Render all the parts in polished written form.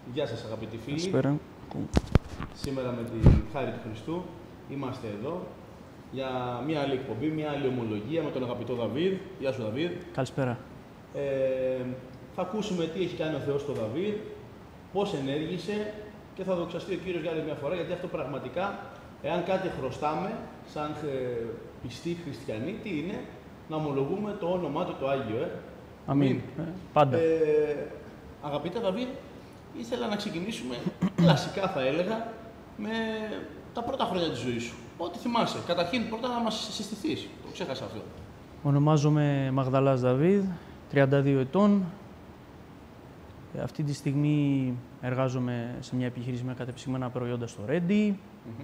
Γεια σας αγαπητοί φίλοι. Καλησπέρα. Σήμερα με τη χάρη του Χριστού είμαστε εδώ για μια άλλη εκπομπή, μια άλλη ομολογία με τον αγαπητό Δαβίδ. Γεια σου Δαβίδ. Καλησπέρα. Θα ακούσουμε τι έχει κάνει ο Θεός στον Δαβίδ, πώς ενέργησε και θα δοξαστεί ο Κύριος για άλλη μια φορά, γιατί αυτό πραγματικά, εάν κάτι χρωστάμε σαν πιστοί χριστιανοί, τι είναι? Να ομολογούμε το όνομά του το Άγιο. Αμήν. Πάντα. Αγαπητέ Δαβίδ, ήθελα να ξεκινήσουμε κλασικά θα έλεγα με τα πρώτα χρόνια της ζωής σου. Ό,τι θυμάσαι. Καταρχήν πρώτα να μας συστηθείς. Το ξέχασα αυτό. Ονομάζομαι Μαγδαλάς Δαβίδ, 32 ετών. Αυτή τη στιγμή εργάζομαι σε μια επιχείρηση με κατεψυγμένα προϊόντα στο Ρέντι.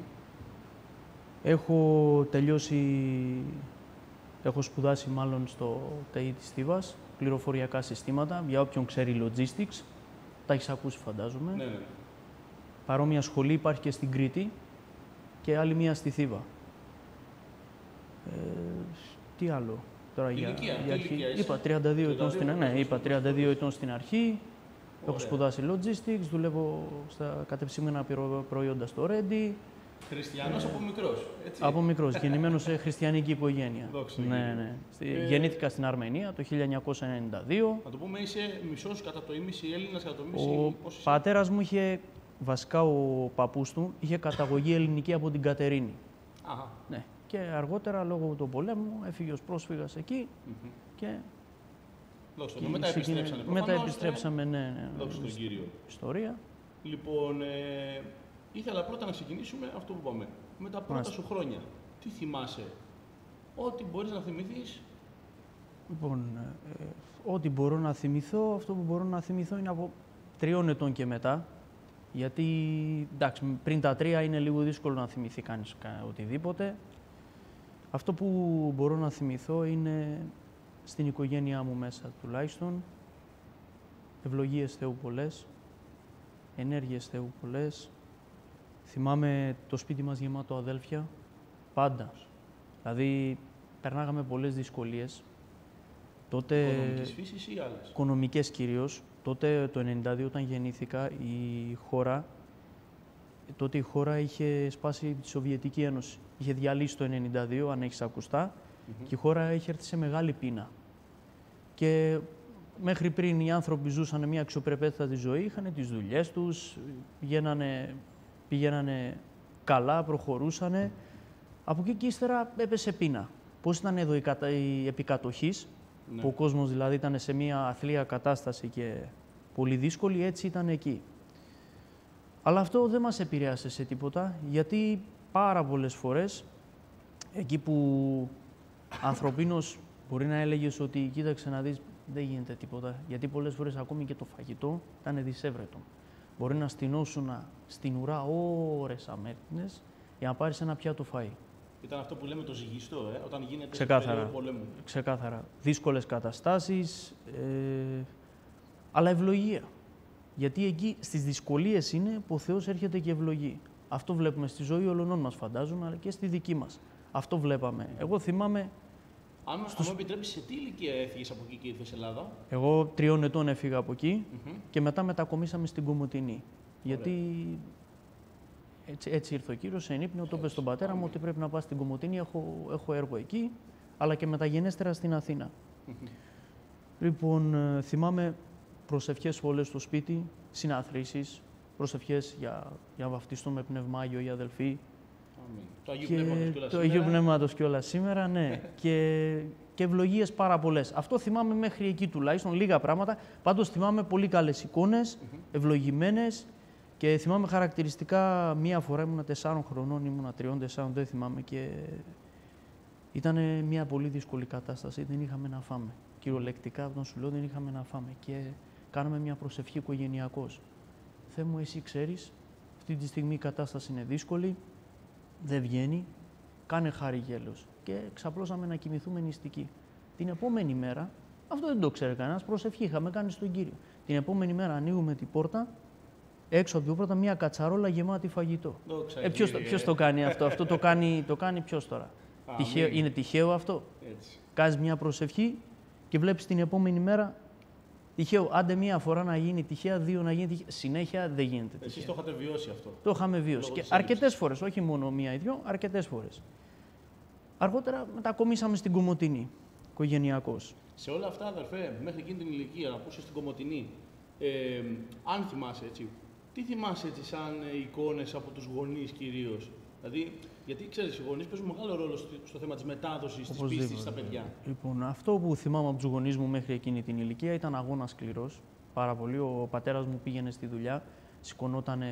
Έχω σπουδάσει μάλλον στο ΤΕΙ της Θήβας, πληροφοριακά συστήματα, για όποιον ξέρει logistics. Τα έχεις ακούσει φαντάζομαι. Ναι. Παρόμοια σχολή υπάρχει και στην Κρήτη και άλλη μία στη Θήβα. Τι άλλο τώρα ηλικία, είπα 32 ετών στην αρχή. Έχω σπουδάσει logistics, δουλεύω στα κατεψυγμένα προϊόντα στο Ρέντι. Χριστιανός από μικρός, έτσι. Από μικρός, γεννημένος σε χριστιανική οικογένεια. Ναι. Γεννήθηκα στην Αρμενία το 1992. Να το πούμε, είσαι μισός κατά το ίμιση Έλληνας, κατά το ίμιση. Ο πατέρας μου βασικά ο παππούς του είχε καταγωγή ελληνική από την Κατερίνη. Αχα. Ναι. Και αργότερα, λόγω του πολέμου, έφυγε ως πρόσφυγας εκεί και... Μετά επιστρέψαμε, ναι. Δόξα στον Κύριο. Ιστορία. Λοιπόν, ήθελα πρώτα να ξεκινήσουμε αυτό που είπαμε. Με τα πρώτα σου χρόνια. Τι θυμάσαι? Ό,τι μπορείς να θυμηθείς. Λοιπόν, ό,τι μπορώ να θυμηθώ, αυτό που μπορώ να θυμηθώ είναι από 3 ετών και μετά. Γιατί, εντάξει, πριν τα 3 είναι λίγο δύσκολο να θυμηθεί κανείς οτιδήποτε. Αυτό που μπορώ να θυμηθώ είναι στην οικογένειά μου μέσα τουλάχιστον. Ευλογίες Θεού πολλές, ενέργειες Θεού πολλές. Θυμάμαι το σπίτι μας γεμάτο αδέλφια, πάντα. Δηλαδή, περνάγαμε πολλές δυσκολίες. Τότε, οικονομικής φύσης ή άλλες? Οικονομικές κυρίως. Τότε, το 1992, όταν γεννήθηκα, τότε η χώρα είχε σπάσει τη Σοβιετική Ένωση. Είχε διαλύσει το 1992, αν έχεις ακουστά, και η χώρα είχε έρθει σε μεγάλη πείνα. Και μέχρι πριν οι άνθρωποι ζούσαν μια αξιοπρεπέστατη ζωή, είχαν τις δουλειές τους, πηγαίνανε καλά, προχωρούσανε. Από εκεί και ύστερα έπεσε πείνα. Πώς ήταν εδώ η επικατοχής, που ο κόσμος δηλαδή ήταν σε μια αθλία κατάσταση και πολύ δύσκολη, έτσι ήταν εκεί. Αλλά αυτό δεν μας επηρέασε σε τίποτα, γιατί πάρα πολλές φορές, εκεί που ανθρωπίνως μπορεί να έλεγες ότι κοίταξε να δεις, δεν γίνεται τίποτα, γιατί πολλές φορές ακόμη και το φαγητό ήταν δυσέβρετο. Μπορεί να στηνώσουν στην ουρά ώρες αμέτρητες για να πάρεις ένα πιάτο φαΐ. Ήταν αυτό που λέμε το ζυγιστό, όταν γίνεται ξεκάθαρα, πολέμου. Ξεκάθαρα. Δύσκολες καταστάσεις, αλλά ευλογία. Γιατί εκεί στις δυσκολίες είναι που ο Θεός έρχεται και ευλογεί. Αυτό βλέπουμε στη ζωή όλων μας, φαντάζομαι, αλλά και στη δική μας. Αυτό βλέπαμε. Εγώ θυμάμαι... Αν μου επιτρέπεις, σε τι ηλικία έφυγες από εκεί και ήρθες Ελλάδα? Εγώ 3 ετών έφυγα από εκεί και μετά μετακομίσαμε στην Κομοτηνή. Γιατί έτσι ήρθε ο Κύριος, σε ενύπνιο, το είπε στον πατέρα μου ότι πρέπει να πας στην Κομοτηνή, έχω έργο εκεί, αλλά και μεταγενέστερα στην Αθήνα. Λοιπόν, θυμάμαι προσευχές όλες στο σπίτι, συναθρήσεις, προσευχές για να βαφτιστούν με Πνευμάγιο οι αδελφοί. Το Αγίου Πνεύματος κιόλας σήμερα, ναι. Και ευλογίες πάρα πολλές. Αυτό θυμάμαι μέχρι εκεί τουλάχιστον, λίγα πράγματα. Πάντως θυμάμαι πολύ καλές εικόνες, ευλογημένες, και θυμάμαι χαρακτηριστικά μία φορά ήμουνα 4 χρονών, ήμουνα 3-4, δεν θυμάμαι, και ήταν μια πολύ δύσκολη κατάσταση, δεν είχαμε να φάμε. Κυριολεκτικά, όταν σου λέω, δεν είχαμε να φάμε και κάναμε μια προσευχή οικογενειακώς. Θεέ μου, εσύ ξέρεις, αυτή τη στιγμή η κατάσταση είναι δύσκολη, δεν βγαίνει, κάνε χάρη γέλος. Και ξαπλώσαμε να κοιμηθούμε νηστικοί. Την επόμενη μέρα, αυτό δεν το ξέρει κανένας, προσευχή είχαμε κάνει στον Κύριο. Την επόμενη μέρα ανοίγουμε την πόρτα, έξω από την πόρτα μια κατσαρόλα γεμάτη φαγητό. Ποιος το κάνει αυτό? Αυτό το κάνει ποιος τώρα? Είναι τυχαίο αυτό? Κάνεις μια προσευχή και βλέπεις την επόμενη μέρα Τυχαίο, άντε μία φορά να γίνει τυχαία, δύο να γίνει τυχαία. Συνέχεια δεν γίνεται τυχαία. Εσείς το είχατε βιώσει αυτό? Το είχαμε βιώσει. Και αρκετές φορές, όχι μόνο μία ή δυο, αρκετές φορές. Αργότερα μετακομίσαμε στην Κομοτηνή, οικογενειακώς. Σε όλα αυτά, αδερφέ, μέχρι εκείνη την ηλικία, να πούσε στην Κομοτηνή, αν θυμάσαι έτσι, τι θυμάσαι έτσι σαν εικόνες από τους γονείς κυρίως? Δηλαδή, γιατί ξέρεις, οι γονείς παίζουν μεγάλο ρόλο στο θέμα της μετάδοσης της πίστης στα παιδιά. Λοιπόν, αυτό που θυμάμαι από τους γονείς μου μέχρι εκείνη την ηλικία ήταν αγώνας σκληρός. Πάρα πολύ. Ο πατέρας μου πήγαινε στη δουλειά, σηκωνόταν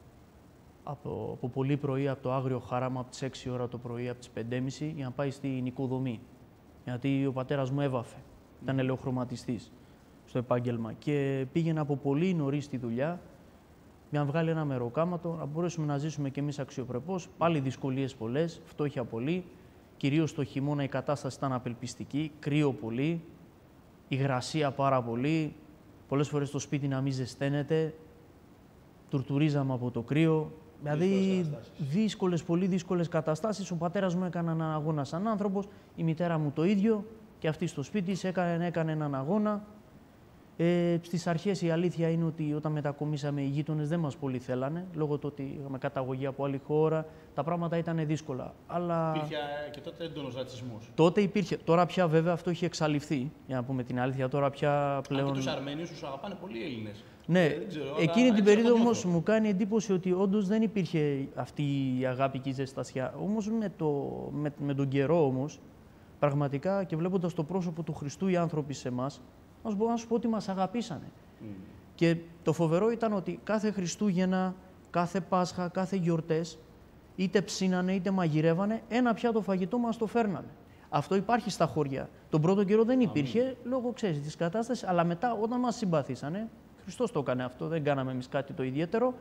από πολύ πρωί, από το Άγριο Χάραμα, από τις 6 ώρα το πρωί, από τις 5:30 για να πάει στην οικοδομή. Γιατί ο πατέρας μου έβαφε. Ήταν ελαιοχρωματιστής στο επάγγελμα και πήγαινε από πολύ νωρίς στη δουλειά για να βγάλει ένα μεροκάματο, να μπορέσουμε να ζήσουμε κι εμείς αξιοπρεπώς. Πάλι δυσκολίες πολλές, φτώχεια πολύ. Κυρίως το χειμώνα η κατάσταση ήταν απελπιστική, κρύο πολύ, υγρασία πάρα πολύ. Πολλές φορές το σπίτι να μην ζεσταίνεται, τουρτουρίζαμε από το κρύο. Δηλαδή πολύ δύσκολες καταστάσεις. Ο πατέρας μου έκανε έναν αγώνα σαν άνθρωπος, η μητέρα μου το ίδιο και αυτή στο σπίτι της έκανε έναν αγώνα. Στις αρχές η αλήθεια είναι ότι όταν μετακομίσαμε οι γείτονες δεν μας πολύ θέλανε, λόγω του ότι είχαμε καταγωγή από άλλη χώρα, τα πράγματα ήταν δύσκολα. Αλλά... Υπήρχε και τότε έντονος ρατσισμός. Τότε υπήρχε. Τώρα πια βέβαια αυτό έχει εξαλειφθεί, για να πούμε την αλήθεια. Τώρα πια πλέον... Αν και τους Αρμένιους τους αγαπάνε πολλοί Έλληνες. Ναι, εκείνη την περίοδο όμως μου κάνει εντύπωση ότι όντως δεν υπήρχε αυτή η αγάπη και η ζεστασιά. Όμως με τον καιρό όμως, πραγματικά και βλέποντας το πρόσωπο του Χριστού οι άνθρωποι σε εμάς, μπορώ να σου πω ότι μας αγαπήσανε. Και το φοβερό ήταν ότι κάθε Χριστούγεννα, κάθε Πάσχα, κάθε γιορτές, είτε ψήνανε είτε μαγειρεύανε, ένα πιάτο φαγητό μας το φέρνανε. Αυτό υπάρχει στα χωριά. Τον πρώτο καιρό δεν υπήρχε, λόγω ξέρεις της κατάστασης, αλλά μετά όταν μας συμπαθήσανε, Χριστός το έκανε αυτό, δεν κάναμε εμείς κάτι το ιδιαίτερο,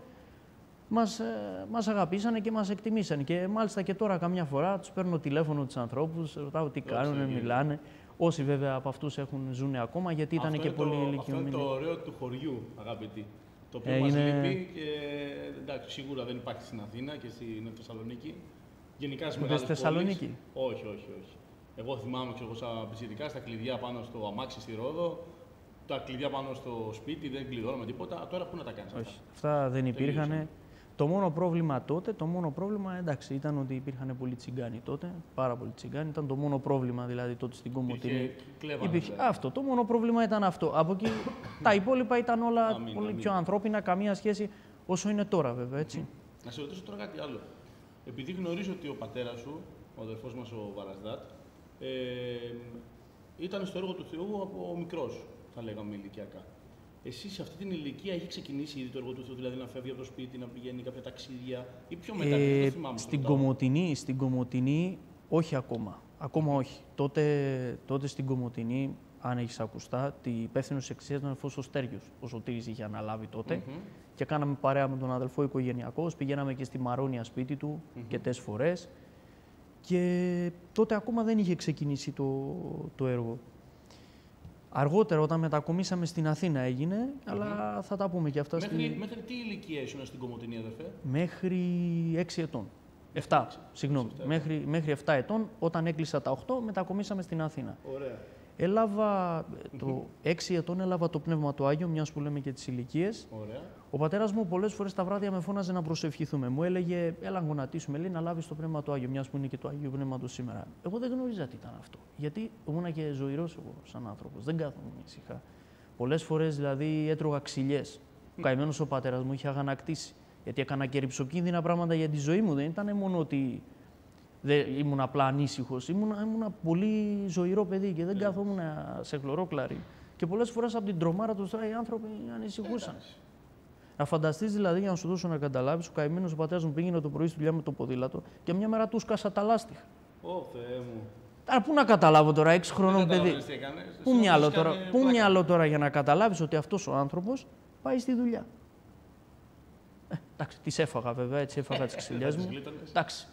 μας αγαπήσανε και μας εκτιμήσανε. Και μάλιστα και τώρα καμιά φορά τους παίρνω τηλέφωνο τους ανθρώπους, ρωτάω τι κάνουν, μιλάνε. Όσοι βέβαια από αυτούς ζουν ακόμα, γιατί ήταν και πολύ ηλικιωμένοι. Αυτό είναι το ωραίο του χωριού, αγαπητοί. Το οποίο μας λείπει και εντάξει, σίγουρα δεν υπάρχει στην Αθήνα και στην Θεσσαλονίκη. Γενικά στις μεγάλες πόλεις. Θεσσαλονίκη? Όχι. Εγώ θυμάμαι, σαν πιτσιρικά, στα κλειδιά πάνω στο αμάξι στη Ρόδο, τα κλειδιά πάνω στο σπίτι, δεν κλειδώναμε τίποτα. Τώρα πού να τα κάνεις? Όχι. Αυτά δεν υπήρχαν. Το μόνο πρόβλημα τότε, εντάξει, ήταν ότι υπήρχαν πολλοί τσιγκάνοι τότε, πάρα πολλοί τσιγκάνοι. Ήταν το μόνο πρόβλημα δηλαδή τότε στην Κομοτηνή. Δηλαδή. Αυτό, το μόνο πρόβλημα ήταν αυτό. Από εκεί τα υπόλοιπα ήταν όλα πολύ πιο ανθρώπινα, καμία σχέση όσο είναι τώρα βέβαια, έτσι. Να σε ρωτήσω τώρα κάτι άλλο. Επειδή γνωρίζω ότι ο πατέρας σου, ο αδερφός μας ο Βαρασδάτ, ήταν στο έργο του Θεού από μικρός, θα λέγαμε ηλικιακά. Εσύ σε αυτή την ηλικία έχει ξεκινήσει ήδη το έργο του Θεού, δηλαδή να φεύγει από το σπίτι, να πηγαίνει κάποια ταξίδια ή πιο μετά? Δεν θυμάμαι. Στην Κομοτηνή, όχι ακόμα. Ακόμα όχι. Τότε στην Κομοτηνή, αν έχεις ακουστά, η υπεύθυνος εκκλησίας ήταν ο Στέργιος. Ο Σωτήρης είχε αναλάβει τότε και κάναμε παρέα με τον αδελφό οικογενειακός. Πηγαίναμε και στη Μαρόνια σπίτι του αρκετές φορές. Και τότε ακόμα δεν είχε ξεκινήσει το έργο. Αργότερα, όταν μετακομίσαμε στην Αθήνα έγινε, αλλά θα τα πούμε και αυτά. Μέχρι τι ηλικία ήσουν στην Κομοτηνή, αδερφέ? Μέχρι 6 ετών. 7, συγγνώμη. Μέχρι 7 ετών, όταν έκλεισα τα 8, μετακομίσαμε στην Αθήνα. Ωραία. Το 6 ετών έλαβα το Πνεύμα του Άγιο, μιας που λέμε και τις ηλικίες. Ο πατέρας μου πολλές φορές τα βράδια με φώναζε να προσευχηθούμε. Μου έλεγε, έλα γονατίσουμε, λέει, να λάβεις το Πνεύμα του Άγιο, μιας που είναι και το Άγιο Πνεύμα του σήμερα. Εγώ δεν γνώριζα τι ήταν αυτό. Γιατί ήμουνα και ζωηρός εγώ σαν άνθρωπος. Δεν κάθομαι ήσυχα. Πολλές φορές δηλαδή έτρωγα ξυλιές. Ο καημένος ο πατέρας μου είχε αγανακτήσει. Γιατί έκανα και ρυψοκίνδυνα πράγματα για τη ζωή μου. Δεν ήταν μόνο ότι ήμουν απλά ανήσυχος. Ήμουν πολύ ζωηρό παιδί και δεν καθόμουν σε χλωρόκλαρη. Και πολλές φορές από την τρομάρα τους οι άνθρωποι ανησυχούσαν. Να φανταστείς δηλαδή, για να σου δώσω να καταλάβεις, ο καημένος ο πατέρας μου πήγαινε το πρωί στη δουλειά με το ποδήλατο και μια μέρα του σκάσα τα λάστιχα. Ω Θεέ μου. Άρα πού να καταλάβω τώρα, 6 χρονών παιδί. Πού μυαλό τώρα για να καταλάβεις ότι αυτός ο άνθρωπος πάει στη δουλειά. Εντάξει, τις έφαγα βέβαια, έτσι έφαγα τις ξυλιές μου. Εντάξει,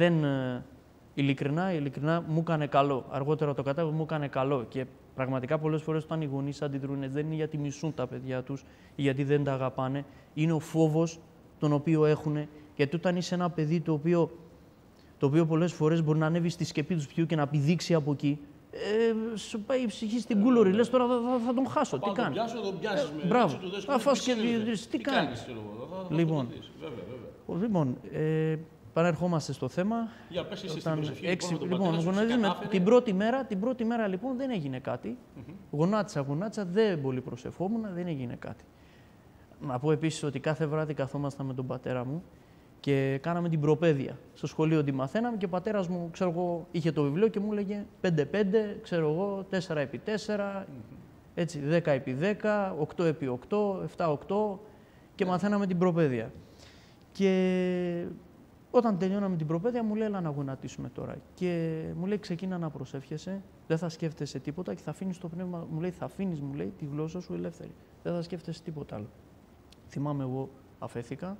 ειλικρινά μου έκανε καλό. Αργότερα το κατάλαβα, μου έκανε καλό. Και πραγματικά πολλές φορές όταν οι γονείς αντιδρούν, δεν είναι γιατί μισούν τα παιδιά τους ή γιατί δεν τα αγαπάνε. Είναι ο φόβος τον οποίο έχουν. Γιατί όταν είσαι ένα παιδί το οποίο πολλές φορές μπορεί να ανέβει στη σκεπή του σπιτιού και να πηδήξει από εκεί, σου πάει η ψυχή στην κούλορη. Λες τώρα θα τον χάσω. Τι κάνει. Τον πιάσεις με μπράβο. Θα φας και τι κάνεις. Λοιπόν, πανερχόμαστε στο θέμα. Για πες εσύ στην προσευχή. Λοιπόν, την πρώτη μέρα λοιπόν δεν έγινε κάτι. Γονάτισα, δεν πολύ προσευχόμουν, δεν έγινε κάτι. Να πω επίσης ότι κάθε βράδυ καθόμασταν με τον πατέρα μου και κάναμε την προπαίδεια. Στο σχολείο τη μαθαίναμε και ο πατέρας μου, ξέρω εγώ, είχε το βιβλίο και μου έλεγε 5x5, ξέρω εγώ, 4x4, έτσι, 10x10, 8x8, 7x8 και μαθαίναμε την προπαίδεια. Και όταν τελειώναμε την προπαίδεια μου λέει, έλα να γονατίσουμε τώρα. Και μου λέει, ξεκίνα να προσεύχεσαι, δεν θα σκέφτεσαι τίποτα και θα αφήνεις το πνεύμα, μου λέει, θα αφήνεις, μου λέει, τη γλώσσα σου ελεύθερη. Δεν θα σκέφτεσαι τίποτα άλλο. Θυμάμαι εγώ αφέθηκα,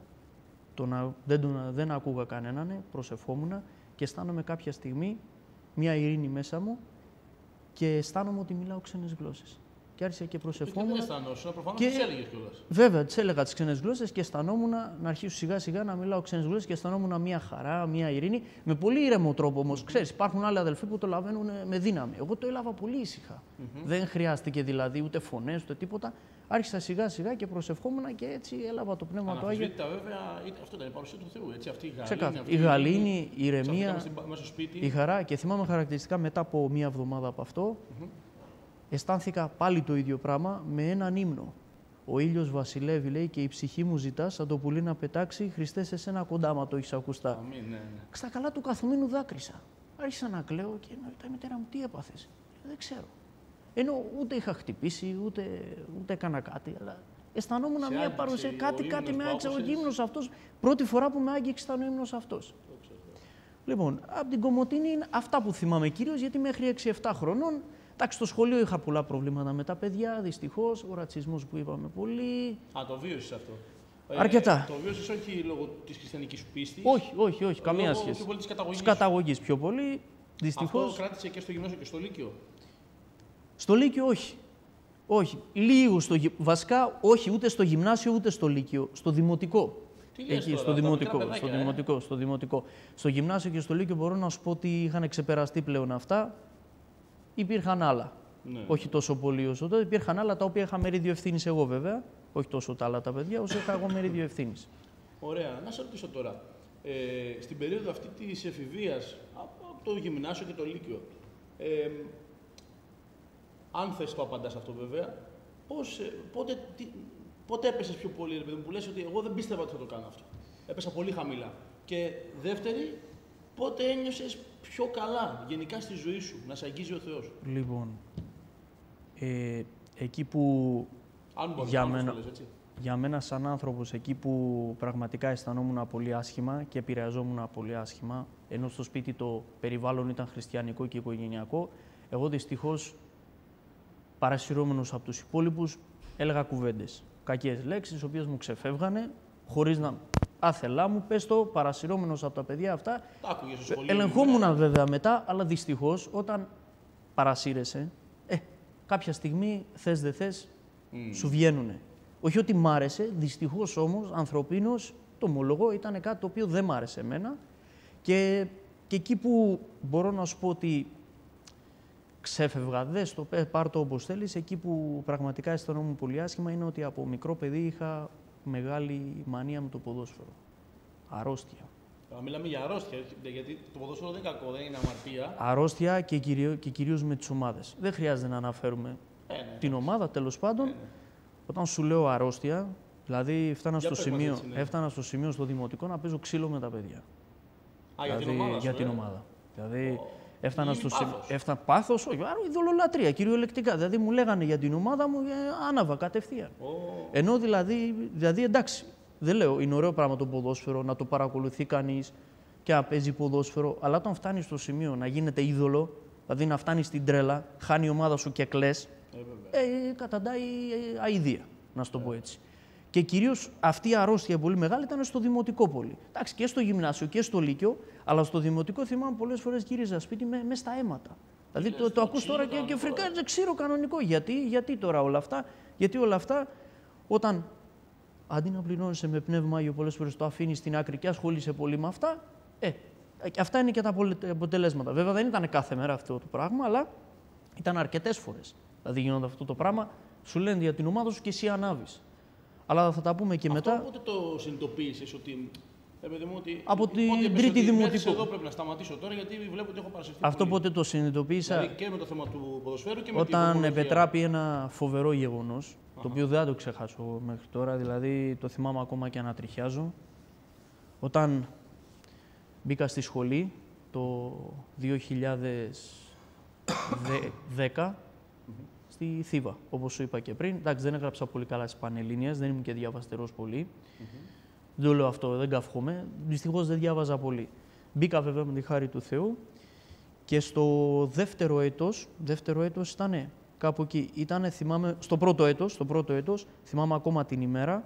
δεν ακούγα κανέναν, προσευχόμουν και αισθάνομαι κάποια στιγμή μια ειρήνη μέσα μου και αισθάνομαι ότι μιλάω ξένες γλώσσες. Και άρχισα και προσευχόμουν. Δεν αισθανόσουν, προφανώς τις έλεγες κιόλας. Βέβαια, τις έλεγα τις ξένες γλώσσες και αισθανόμουν να αρχίσω σιγά σιγά να μιλάω ξένες γλώσσες και αισθανόμουν μια χαρά, μια ειρήνη. Με πολύ ήρεμο τρόπο όμως. Ξέρεις, υπάρχουν άλλοι αδελφοί που το λαβαίνουν με δύναμη. Εγώ το έλαβα πολύ ήσυχα. Δεν χρειάστηκε δηλαδή ούτε φωνές ούτε τίποτα. Άρχισα σιγά σιγά και προσευχόμουν και έτσι έλαβα το πνεύμα του Άγιο. Βέβαια, αυτό ήταν η παρουσία του Θεού. Έτσι, αυτή η γαλήνη, η ηρεμία, η χαρά. Και θυμάμαι χαρακτηριστικά μετά από μία εβδομάδα από αυτό. Αισθάνθηκα πάλι το ίδιο πράγμα με έναν ύμνο. Ο ήλιος βασιλεύει, λέει, και η ψυχή μου ζητά σαν το πουλί να πετάξει. Χριστέ, σε σένα κοντά, μα το έχεις ακουστά. Στα καλά του καθομήνου δάκρυσα. Άρχισα να κλαίω και να ρωτάει η μητέρα μου, τι έπαθες. Δεν ξέρω. Ενώ ούτε είχα χτυπήσει, ούτε έκανα κάτι, αλλά αισθανόμουν μια παρουσία. Κάτι με άγγιξε ο ύμνος αυτός. Πρώτη φορά που με άγγιξε ήταν ο ύμνος αυτός. Λοιπόν, από την Κομοτήνη είναι αυτά που θυμάμαι κυρίως, γιατί μέχρι 6-7 χρονών. Εντάξει, στο σχολείο είχα πολλά προβλήματα με τα παιδιά, δυστυχώς. Ο ρατσισμός που είπαμε πολύ. Το βίωσες αυτό. Αρκετά. Το βίωσες όχι λόγω της χριστιανικής σου πίστης. Όχι, καμία σχέση. Πιο πολύ της καταγωγής. Της καταγωγής πιο πολύ. Δυστυχώς. Αυτό κράτησε και στο γυμνάσιο και στο λύκειο. Στο λύκειο όχι. Όχι. Λίγο βασικά όχι ούτε στο γυμνάσιο ούτε στο λύκειο. Στο δημοτικό. Εκεί, τώρα, στο δημοτικό. Στο γυμνάσιο και στο λύκειο μπορώ να σου πω ότι είχαν ξεπεραστεί πλέον αυτά. Υπήρχαν άλλα. Ναι. Όχι τόσο πολύ όσο τότε. Υπήρχαν άλλα τα οποία είχα μερίδιο ευθύνης εγώ βέβαια. Όχι τόσο τα άλλα τα παιδιά, όσο είχα εγώ μερίδιο ευθύνης. Ωραία. Να σε ρωτήσω τώρα. Στην περίοδο αυτή της εφηβείας, από το γυμνάσιο και το λύκειο, αν θες το απαντάς αυτό βέβαια, πότε έπεσες πιο πολύ, επειδή μου λες ότι εγώ δεν πίστευα ότι θα το κάνω αυτό. Έπεσα πολύ χαμηλά. Και δεύτερη, πότε ένιωσες πιο καλά γενικά στη ζωή σου, να σε αγγίζει ο Θεός. Λοιπόν, εκεί που για μένα σαν άνθρωπος, εκεί που πραγματικά αισθανόμουν πολύ άσχημα και επηρεαζόμουν πολύ άσχημα, ενώ στο σπίτι το περιβάλλον ήταν χριστιανικό και οικογενειακό, εγώ δυστυχώς παρασυρώμενος από τους υπόλοιπους έλεγα κουβέντες. Κακές λέξεις, οι οποίες μου ξεφεύγανε, χωρίς να... Άθελά μου, πες το, παρασυρώμενος από τα παιδιά αυτά. Ελεγχόμουν βέβαια μετά, αλλά δυστυχώς όταν παρασύρεσαι, κάποια στιγμή θες δεν θες, σου βγαίνουνε. Όχι ότι μ' άρεσε, δυστυχώς όμως, ανθρωπίνως, το ομολογώ, ήταν κάτι το οποίο δεν μ' άρεσε εμένα. Και εκεί που μπορώ να σου πω ότι ξέφευγα, πάρ' το όπως θέλεις, εκεί που πραγματικά αισθανόμουν πολύ άσχημα είναι ότι από μικρό παιδί είχα μεγάλη μανία με το ποδόσφαιρο. Αρρώστια. Μιλάμε για αρρώστια, γιατί το ποδόσφαιρο δεν είναι κακό, δεν είναι αμαρτία. Αρρώστια και κυρίως με τις ομάδες. Δεν χρειάζεται να αναφέρουμε την ομάδα, τέλος πάντων. Όταν σου λέω αρρώστια, δηλαδή έφτανα στο σημείο στο δημοτικό να παίζω ξύλο με τα παιδιά. Για την ομάδα. Δηλαδή, έφτανα στο σημείο. Πάθος, όχι, άρα ειδωλολατρία, κυριολεκτικά. Δηλαδή μου λέγανε για την ομάδα μου, άναβα κατευθείαν. Ενώ δηλαδή εντάξει, δεν λέω, είναι ωραίο πράγμα το ποδόσφαιρο, να το παρακολουθεί κανείς και να παίζει ποδόσφαιρο, αλλά όταν φτάνει στο σημείο να γίνεται είδωλο, δηλαδή να φτάνει στην τρέλα, χάνει η ομάδα σου και κλαις, καταντάει αηδία, να σου το πω έτσι. Και κυρίως αυτή η αρρώστια πολύ μεγάλη ήταν στο δημοτικό πολύ. Εντάξει, και στο γυμνάσιο και στο λύκειο, αλλά στο δημοτικό θυμάμαι πολλές φορές γύριζα σπίτι με στα αίματα. Δηλαδή το ακούς τώρα και φρικάριζε ξύρο κανονικό. Γιατί τώρα όλα αυτά, γιατί όλα αυτά όταν αντί να πληρώνεσαι με πνεύμα Άγιο πολλές φορές το αφήνεις στην άκρη και ασχολείσαι πολύ με αυτά, αυτά είναι και τα αποτελέσματα. Βέβαια δεν ήταν κάθε μέρα αυτό το πράγμα, αλλά Ήταν αρκετές φορές. Δηλαδή γίνονταν αυτό το πράγμα, σου λένε για την ομάδα σου και εσύ ανάβεις. Αλλά θα τα πούμε και μετά. Αυτό πότε το συνειδητοποίησες ότι. Ότι από την τρίτη δημοτικού. Εδώ πρέπει να σταματήσω τώρα, γιατί βλέπω ότι έχω παρασυρθεί. Αυτό πολύ. Πότε το συνειδητοποίησα. Δηλαδή και με το θέμα του ποδοσφαίρου και με όταν επετράπη ένα φοβερό γεγονός, το οποίο δεν θα το ξεχάσω μέχρι τώρα, δηλαδή το θυμάμαι ακόμα και ανατριχιάζω. Όταν μπήκα στη σχολή το 2010 στη Θήβα, όπως σου είπα και πριν. Εντάξει, δεν έγραψα πολύ καλά στις Πανελλήνιες, δεν ήμουν και διαβαστερός πολύ. Δεν το λέω αυτό, δεν καυχόμαι. Δυστυχώς δεν διάβαζα πολύ. Μπήκα βέβαια με τη χάρη του Θεού και στο δεύτερο έτος ήταν κάπου εκεί. Ήτανε, θυμάμαι, στο πρώτο έτος, θυμάμαι ακόμα την ημέρα,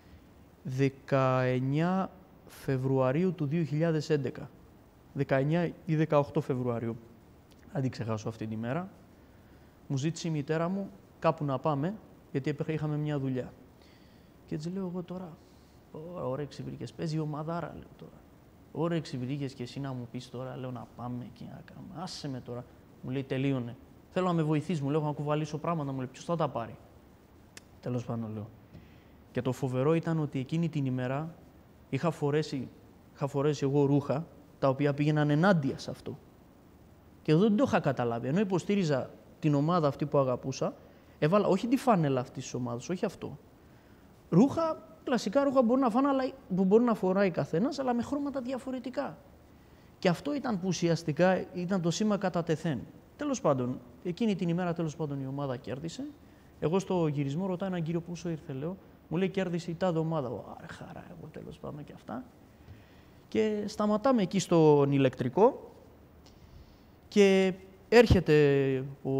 19 Φεβρουαρίου του 2011. 19 ή 18 Φεβρουαρίου. Αν την ξεχάσω αυτή τη μέρα. Μου ζήτησε η μητέρα μου κάπου να πάμε, γιατί είχαμε μια δουλειά. Και έτσι λέω εγώ τώρα, όρεξη βρήκες, παίζει ομαδάρα, λέω τώρα. Όρεξη βρήκες και εσύ να μου πεις τώρα, λέω να πάμε και να κάνουμε. Άσε με τώρα. Μου λέει τελείωνε. Θέλω να με βοηθήσεις, μου λέω να κουβαλήσω πράγματα, μου λέει ποιος θα τα πάρει. Τέλος πάντων λέω. Και το φοβερό ήταν ότι εκείνη την ημέρα είχα φορέσει εγώ ρούχα τα οποία πήγαιναν ενάντια σε αυτό. Και εδώ δεν το είχα καταλάβει. Ενώ υποστήριζα την ομάδα αυτή που αγαπούσα, έβαλα όχι τη φάνελα αυτής της ομάδας, όχι αυτό. Ρούχα, κλασικά ρούχα που μπορεί να φοράει καθένας, αλλά με χρώματα διαφορετικά. Και αυτό ήταν που ουσιαστικά ήταν το σήμα κατά τεθέν. Τέλος πάντων, εκείνη την ημέρα η ομάδα κέρδισε. Εγώ στο γυρισμό ρωτάω έναν κύριο πόσο ήρθε, λέω. Μου λέει κέρδισε η τάδε ομάδα. Άρα χαρά, εγώ τέλος πάντων και αυτά. Και σταματάμε εκεί στον ηλεκτρικό και έρχεται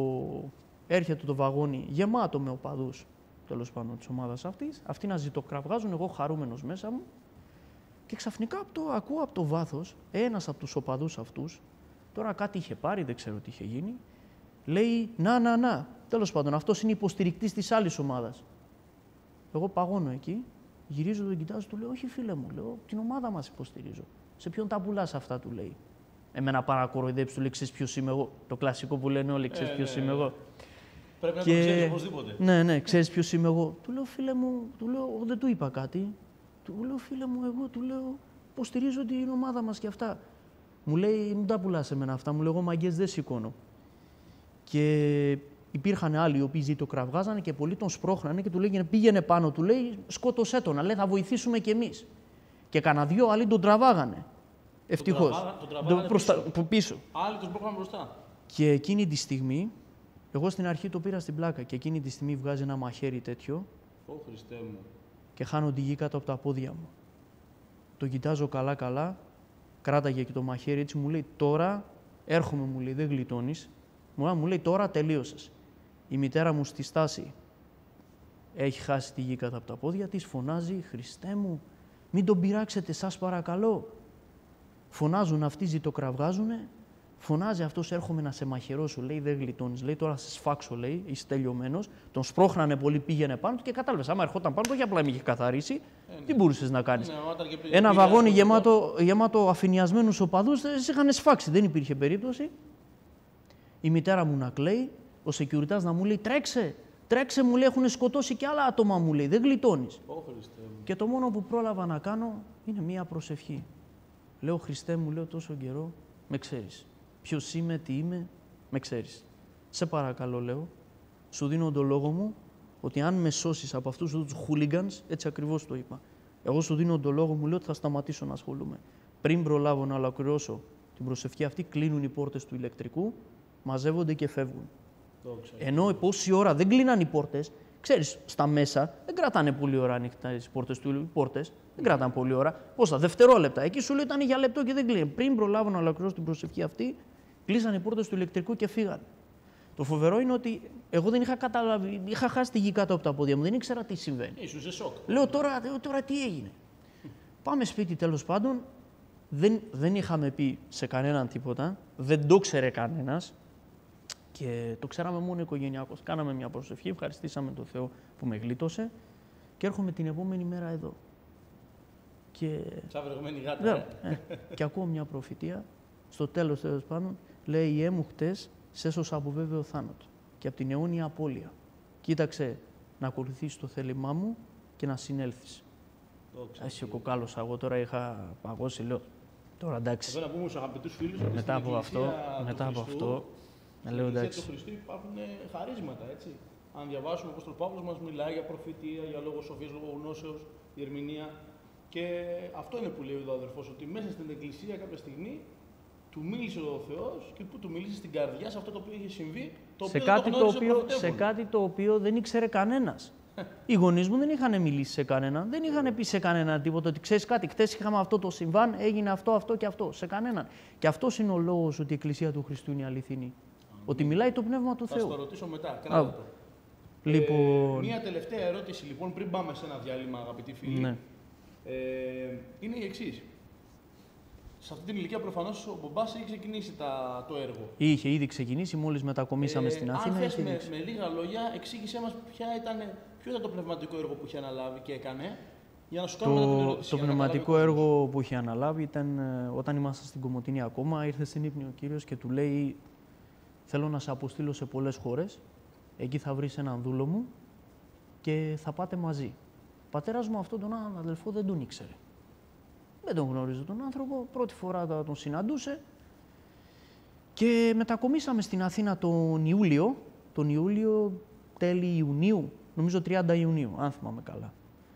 το βαγόνι γεμάτο με οπαδούς, τέλος πάντων, της ομάδας αυτής. Αυτοί να ζητοκραυγάζουν, εγώ χαρούμενος μέσα μου. Και ξαφνικά ακούω από το βάθος ένας από τους οπαδούς αυτούς, τώρα κάτι είχε πάρει, δεν ξέρω τι είχε γίνει, λέει να. Τέλος πάντων, αυτός είναι υποστηρικτής της άλλης ομάδας. Εγώ παγώνω εκεί, γυρίζω, τον κοιτάζω, του λέω: όχι, φίλε μου, λέω, την ομάδα μας υποστηρίζω. Σε ποιον τα πουλάς αυτά, του λέει. Εμένα παρακοροϊδέψει, του λέει: ξέρεις ποιος είμαι εγώ. Το κλασικό που λένε όλοι: ξέρεις ποιος είμαι εγώ. Πρέπει να το ξέρεις οπωσδήποτε. Ναι, ξέρεις ποιος είμαι εγώ. Του λέω: φίλε μου, δεν του είπα κάτι. Του λέω: φίλε μου, εγώ του λέω: υποστηρίζω την ομάδα μας και αυτά. Μου λέει: μην τα πουλάς εμένα αυτά. Μου λέει: εγώ μαγκές δεν σηκώνω. Και υπήρχαν άλλοι οι οποίοι ζητοκραυγάζανε και πολλοί τον σπρώχνανε και του λέγανε: πήγαινε πάνω, του λέει: σκότωσέ τον, λέει: θα βοηθήσουμε κι εμείς. Και κανένα δυο άλλοι τον τραβάγανε. Ευτυχώς. Τον πίσω. Άλλοι τον σπρώχνανε μπροστά. Και εκείνη τη στιγμή, εγώ στην αρχή το πήρα στην πλάκα και εκείνη τη στιγμή βγάζει ένα μαχαίρι τέτοιο. Ω Χριστέ μου. Και χάνω τη γη κάτω από τα πόδια μου. Το κοιτάζω καλά, κράταγε και το μαχαίρι έτσι, μου λέει: τώρα έρχομαι, μου λέει, δεν γλιτώνεις. Μου λέει: τώρα τελείωσες. Η μητέρα μου στη στάση έχει χάσει τη γη κάτω από τα πόδια της, φωνάζει: Χριστέ μου, μην τον πειράξετε, σας παρακαλώ. Φωνάζουν αυτοί, ζητοκραυγάζουνε. Φωνάζει αυτός: έρχομαι να σε μαχαιρώσω, λέει, δεν γλιτώνεις. Λέει: τώρα σε σφάξω, λέει, είσαι τελειωμένος. Τον σπρώχνανε πολύ, πήγαινε πάνω του και κατάλαβες. Άμα ερχόταν πάνω του, όχι απλά με είχε καθαρίσει, τι μπορούσες να κάνεις. Ένα βαγόνι γεμάτο αφηνιασμένους οπαδούς, σε είχαν σφάξει, δεν υπήρχε περίπτωση. Η μητέρα μου να κλαίει, ο σεκιουριτάς να μου λέει: τρέξε, μου λέει, έχουν σκοτώσει και άλλα άτομα, μου λέει, δεν γλιτώνεις. Και το μόνο που πρόλαβα να κάνω είναι μία προσευχή. Λέω: Χριστέ μου, λέω, τόσο καιρό, με ξέρεις. Ποιος είμαι, τι είμαι, με ξέρεις. Σε παρακαλώ, λέω, σου δίνω τον λόγο μου ότι αν με σώσεις από αυτούς τους χούλιγκανς, έτσι ακριβώς το είπα, εγώ σου δίνω τον λόγο μου, λέω, ότι θα σταματήσω να ασχολούμαι. Πριν προλάβω να ολοκληρώσω την προσευχή αυτή, κλείνουν οι πόρτες του ηλεκτρικού, μαζεύονται και φεύγουν. Ενώ πόση ώρα δεν κλείναν οι πόρτες, ξέρεις, στα μέσα δεν κρατάνε πολλή ώρα ανοιχτά τις πόρτες, δεν κρατάνε πολλή ώρα. Πόσα, δευτερόλεπτα. Εκεί σου λέει ήταν για λεπτό και δεν κλείνει. Πριν προλάβω να ολοκληρώσω την προσευχή αυτή, κλείσαν οι πόρτες του ηλεκτρικού και φύγαν. Το φοβερό είναι ότι εγώ δεν είχα καταλάβει, είχα χάσει τη γη κάτω από τα πόδια μου, δεν ήξερα τι συμβαίνει. Ήσουν σε σοκ. Λέω τώρα τι έγινε. Πάμε σπίτι, τέλος πάντων. Δεν είχαμε πει σε κανέναν τίποτα, δεν το ξέρε κανένας. Και το ξέραμε μόνο οικογενειακώς. Κάναμε μια προσευχή, ευχαριστήσαμε τον Θεό που με γλίτωσε και έρχομαι την επόμενη μέρα εδώ. Και... σαν βρεγμένη γάτα. Και ακούω μια προφητεία, στο τέλος πάντων, λέει: η μου χτες σε έσωσα από βέβαιο θάνατο και από την αιώνια απώλεια. Κοίταξε να ακολουθήσεις το θέλημά μου και να συνέλθεις. Εσύ ο κοκάλωσα, εγώ τώρα είχα παγώσει, λέω. Τώρα εντάξει. Εδώ να πούμε στους αγαπητούς φίλους ότι μετά από αυτό, στην Εκκλησία του Χριστού υπάρχουν χαρίσματα, έτσι. Αν διαβάσουμε, ο Απόστολος Παύλος μας μιλάει για προφητεία, για λόγο σοφίας, λόγο γνώσεως, ερμηνεία. Και αυτό είναι που λέει ο αδερφός, ότι μέσα στην Εκκλησία κάποια στιγμή του μίλησε ο Θεός και που του μίλησε στην καρδιά σε αυτό το οποίο είχε συμβεί, σε κάτι το οποίο δεν ήξερε κανένας. Οι γονείς μου δεν είχαν μιλήσει σε κανέναν, δεν είχαν πει σε κανέναν τίποτα ότι ξέρεις κάτι. Χτες είχαμε αυτό το συμβάν, έγινε αυτό, αυτό και αυτό. Σε κανέναν. Και αυτός είναι ο λόγος ότι η Εκκλησία του Χριστού είναι αληθινή. Ότι μιλάει το Πνεύμα του Θεού. Θα το ρωτήσω μετά. Κράτα το. Λοιπόν... Μία τελευταία ερώτηση λοιπόν, πριν πάμε σε ένα διάλειμμα, αγαπητοί φίλοι. Ναι. Είναι η εξής. Σε αυτή την ηλικία προφανώς ο μπαμπάς έχει ξεκινήσει το έργο. Είχε ήδη ξεκινήσει, μόλις μετακομίσαμε στην Αθήνα. Αν θες με λίγα λόγια, εξήγησέ μας ποιο ήταν το πνευματικό έργο που είχε αναλάβει και έκανε, για να σου κάνω την ερώτηση. Το πνευματικό έργο που είχε αναλάβει ήταν όταν ήμασταν στην Κομοτηνή ακόμα, ήρθε στην ύπνη ο Κύριος και του λέει: θέλω να σε αποστείλω σε πολλές χώρες, εκεί θα βρεις έναν δούλο μου και θα πάτε μαζί. Ο πατέρας μου αυτόν τον αδελφό δεν τον ήξερε. Δεν τον γνώριζε τον άνθρωπο, πρώτη φορά τον συναντούσε και μετακομίσαμε στην Αθήνα τον Ιούλιο, τέλη Ιουνίου, νομίζω 30 Ιουνίου, αν θυμάμαι καλά.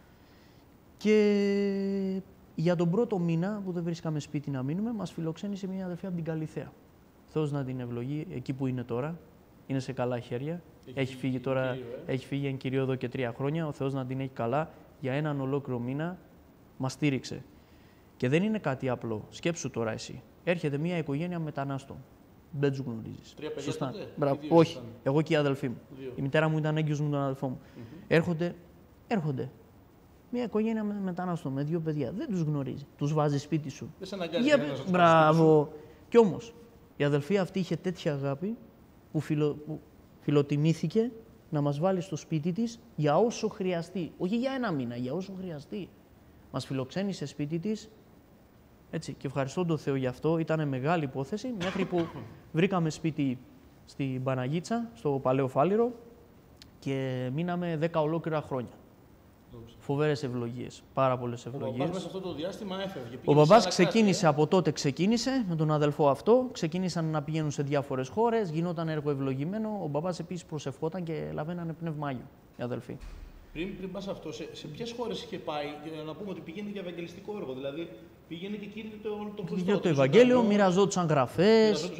Και για τον πρώτο μήνα που δεν βρίσκαμε σπίτι να μείνουμε, μας φιλοξένησε μια αδελφή από την Καλιθέα. Θεός να την ευλογεί εκεί που είναι τώρα, είναι σε καλά χέρια. Έχει φύγει τώρα, έχει φύγει εν κυρίω εδώ και 3 χρόνια, ο Θεός να την έχει καλά, για έναν ολόκληρο μήνα μας στήριξε. Και δεν είναι κάτι απλό. Σκέψου τώρα εσύ. Έρχεται μια οικογένεια μετανάστων. Δεν τους γνωρίζεις. 3 παιδιά τότε. Μπράβο. Όχι. Εγώ και η αδελφή μου. 2. Η μητέρα μου ήταν έγκυος με τον αδελφό μου. Έρχονται. Μια οικογένεια μετανάστων με 2 παιδιά. Δεν τους γνωρίζει. Τους βάζει σπίτι σου. Δεν σε αναγκάζει μπράβο. Κι όμως η αδελφή αυτή είχε τέτοια αγάπη που φιλοτιμήθηκε να μας βάλει στο σπίτι της για όσο χρειαστεί. Όχι για 1 μήνα, για όσο χρειαστεί. Μας φιλοξένησε σπίτι της. Έτσι, και ευχαριστώ τον Θεό γι' αυτό. Ήταν μεγάλη υπόθεση, μέχρι που βρήκαμε σπίτι στην Παναγίτσα, στο Παλαιό Φάληρο και μείναμε 10 ολόκληρα χρόνια. Φοβερές ευλογίες, πάρα πολλές ευλογίες. Ο μπαμπάς μέσα σε αυτό το διάστημα έφευγε. Ο μπαμπάς ξεκίνησε, από τότε ξεκίνησε με τον αδελφό αυτό. Ξεκίνησαν να πηγαίνουν σε διάφορες χώρες, γινόταν έργο ευλογημένο. Ο μπαμπάς επίσης προσευχόταν και λαβαίνανε πνεύμα Άγιο οι αδελφοί. Πριν πας αυτό, σε ποιες χώρες είχε πάει, για να πούμε ότι πήγαινε για ευαγγελιστικό έργο, δηλαδή πήγαινε και κήρυτε τον Χριστό. Για το Ευαγγέλιο, μοιραζόντουσαν γραφές.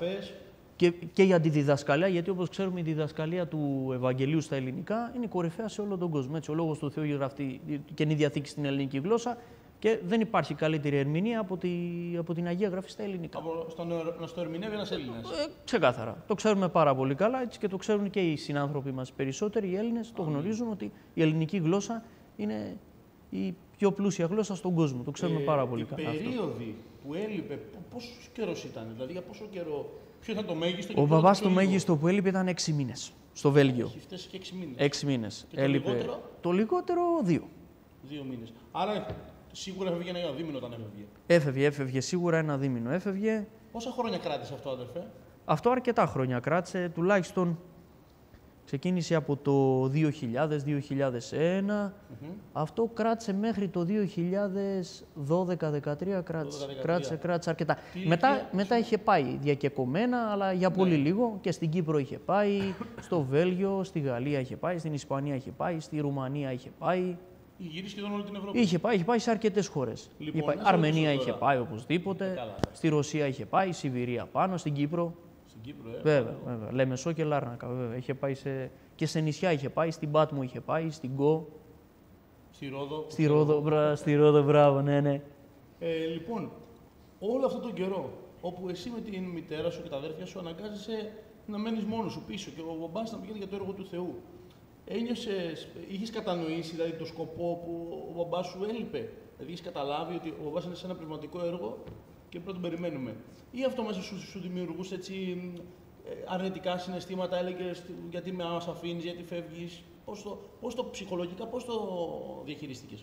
Και για τη διδασκαλία, γιατί όπως ξέρουμε η διδασκαλία του Ευαγγελίου στα ελληνικά είναι κορυφαία σε όλο τον κόσμο. Έτσι, ο Λόγος του Θεού έχει γραφτεί Καινή Διαθήκη στην ελληνική γλώσσα και δεν υπάρχει καλύτερη ερμηνεία από την Αγία Γραφή στα ελληνικά. Να στο ερμηνεύει ένας Έλληνας. Ξεκάθαρα. Το ξέρουμε πάρα πολύ καλά, έτσι και το ξέρουν και οι συνάνθρωποι μας περισσότεροι, οι Έλληνες το γνωρίζουν ότι η ελληνική γλώσσα είναι η πιο πλούσια γλώσσα στον κόσμο. Το ξέρουμε πάρα πολύ καλά. Οι περίοδοι που έλειπε, πόσο καιρός ήταν, δηλαδή για πόσο καιρό, ποιο ήταν το μέγιστο? Ο μπαμπάς το μέγιστο που έλειπε ήταν 6 μήνες στο Βέλγιο. Έχει φτάσει και 6 μήνες. 6 μήνες. Και έλειπε. Το λιγότερο 2. 2 μήνες. Άρα σίγουρα έφευγε ένα δίμηνο όταν έφευγε. Έφευγε σίγουρα ένα δίμηνο. Έφευγε. Πόσα χρόνια κράτησε αυτό, αδερφέ? Αυτό αρκετά χρόνια κράτησε, τουλάχιστον ξεκίνησε από το 2000-2001. Αυτό κράτησε μέχρι το 2012-2013, κράτησε αρκετά. Μετά είχε πάει διακεκομένα, αλλά για πολύ λίγο, και στην Κύπρο είχε πάει, στο Βέλγιο, στη Γαλλία είχε πάει, στην Ισπανία είχε πάει, στη Ρουμανία είχε πάει. Γυρίσει σχεδόν όλη την Ευρώπη. Είχε πάει σε αρκετές χώρες. Λοιπόν, Αρμενία είχε πάει οπωσδήποτε, στη Ρωσία είχε πάει, Σιβηρία πάνω, στην Κύπρο. Βέβαια. Λεμεσό και Λάρνακα, βέβαια. Είχε πάει και σε νησιά είχε πάει, στην Πάτμο είχε πάει, στην Γκο. Στη Ρόδο, μπράβο, ναι. Λοιπόν, όλο αυτόν τον καιρό, όπου εσύ με την μητέρα σου και τα αδέρφια σου αναγκάζεσαι να μένεις μόνος σου πίσω και ο μπαμπάς να πηγαίνει για το έργο του Θεού, είχες κατανοήσει δηλαδή το σκοπό που ο μπαμπάς σου έλειπε? Δηλαδή είχες καταλάβει ότι ο μπαμπάς είναι σε ένα πνευματικό έργο και πρώτον περιμένουμε? Ή αυτό μέσα σου δημιουργούσε έτσι αρνητικά συναισθήματα, έλεγες γιατί μας αφήνεις, γιατί φεύγεις? Πώς το ψυχολογικά, πώς το διαχειρίστηκες?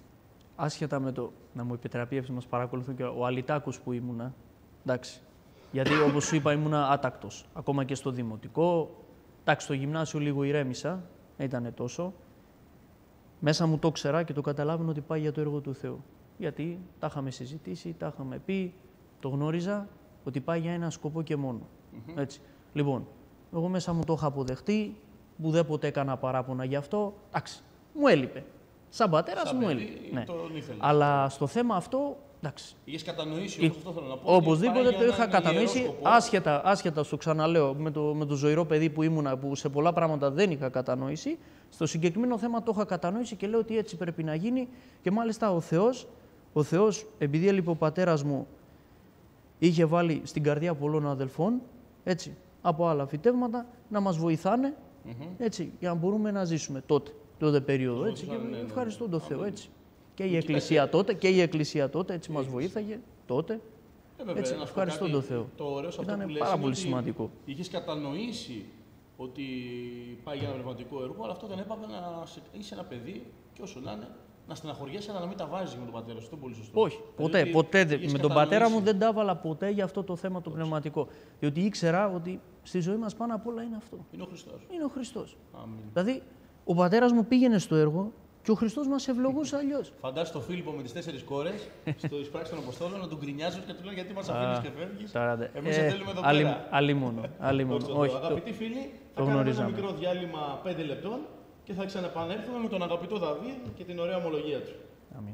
Άσχετα με το να μου επιτραπεί, μας παρακολουθούν και ο Αλιτάκος που ήμουνα, εντάξει, Γιατί όπως σου είπα, ήμουνα άτακτος. Ακόμα και στο δημοτικό. Εντάξει, στο γυμνάσιο λίγο ηρέμησα, ήτανε τόσο. Μέσα μου το ξέρα και το καταλάβαινα ότι πάει για το έργο του Θεού. Γιατί τα είχαμε συζητήσει, τα είχαμε πει, το γνώριζα ότι πάει για ένα σκοπό και μόνο. Έτσι. Λοιπόν, εγώ μέσα μου το είχα αποδεχτεί, ουδέποτε έκανα παράπονα γι' αυτό. Εντάξει, μου έλειπε. Σαν πατέρας μου έλειπε. Ναι. Αλλά στο θέμα αυτό, εντάξει. Είχες κατανοήσει, αυτό θέλω να πω. Οπωσδήποτε το είχα κατανοήσει, άσχετα, στο ξαναλέω, με το ζωηρό παιδί που ήμουνα, που σε πολλά πράγματα δεν είχα κατανοήσει. Στο συγκεκριμένο θέμα το είχα κατανοήσει και λέω ότι έτσι πρέπει να γίνει. Και μάλιστα ο Θεός, επειδή έλειπε ο πατέρας μου, είχε βάλει στην καρδιά πολλών αδελφών, έτσι, από άλλα φυτεύματα, να μας βοηθάνε, έτσι, για να μπορούμε να ζήσουμε τότε περίοδο. Έτσι, και ευχαριστώ τον Θεό, έτσι. Και η Εκκλησία τότε, έτσι, μας βοήθαγε τότε. Έτσι, ευχαριστώ τον Θεό. Ήταν πάρα πολύ σημαντικό. Είχες κατανοήσει ότι πάει για ένα πνευματικό έργο, αλλά αυτό δεν έπαθε να είσαι ένα παιδί και όσο να είναι, να στεναχωριέσαι, αλλά να μην τα βάζεις με τον πατέρα σου. Αυτό είναι πολύ σωστό. Όχι, ποτέ. Με τον πατέρα μου δεν τα έβαλα ποτέ για αυτό το θέμα το πνευματικό. Διότι ήξερα ότι στη ζωή μας πάνω απ' όλα είναι αυτό. Είναι ο Χριστός. Δηλαδή, ο πατέρας μου πήγαινε στο έργο και ο Χριστός μας ευλογούσε αλλιώς. Φαντάσου τον Φίλιππο με τις 4 κόρες, στο Εισπράξη των Αποστόλων, να τον γκρινιάζουν και του λένε γιατί μας αφήνεις και φεύγεις. Εμείς σε θέλουμε εδώ πέρα. Αλλήμον. Αγαπητοί φίλοι, θα κάνουμε ένα μικρό διάλειμμα 5 λεπτών και θα ξαναεπανέλθουμε με τον αγαπητό Δαβίδ και την ωραία ομολογία του. Αμήν.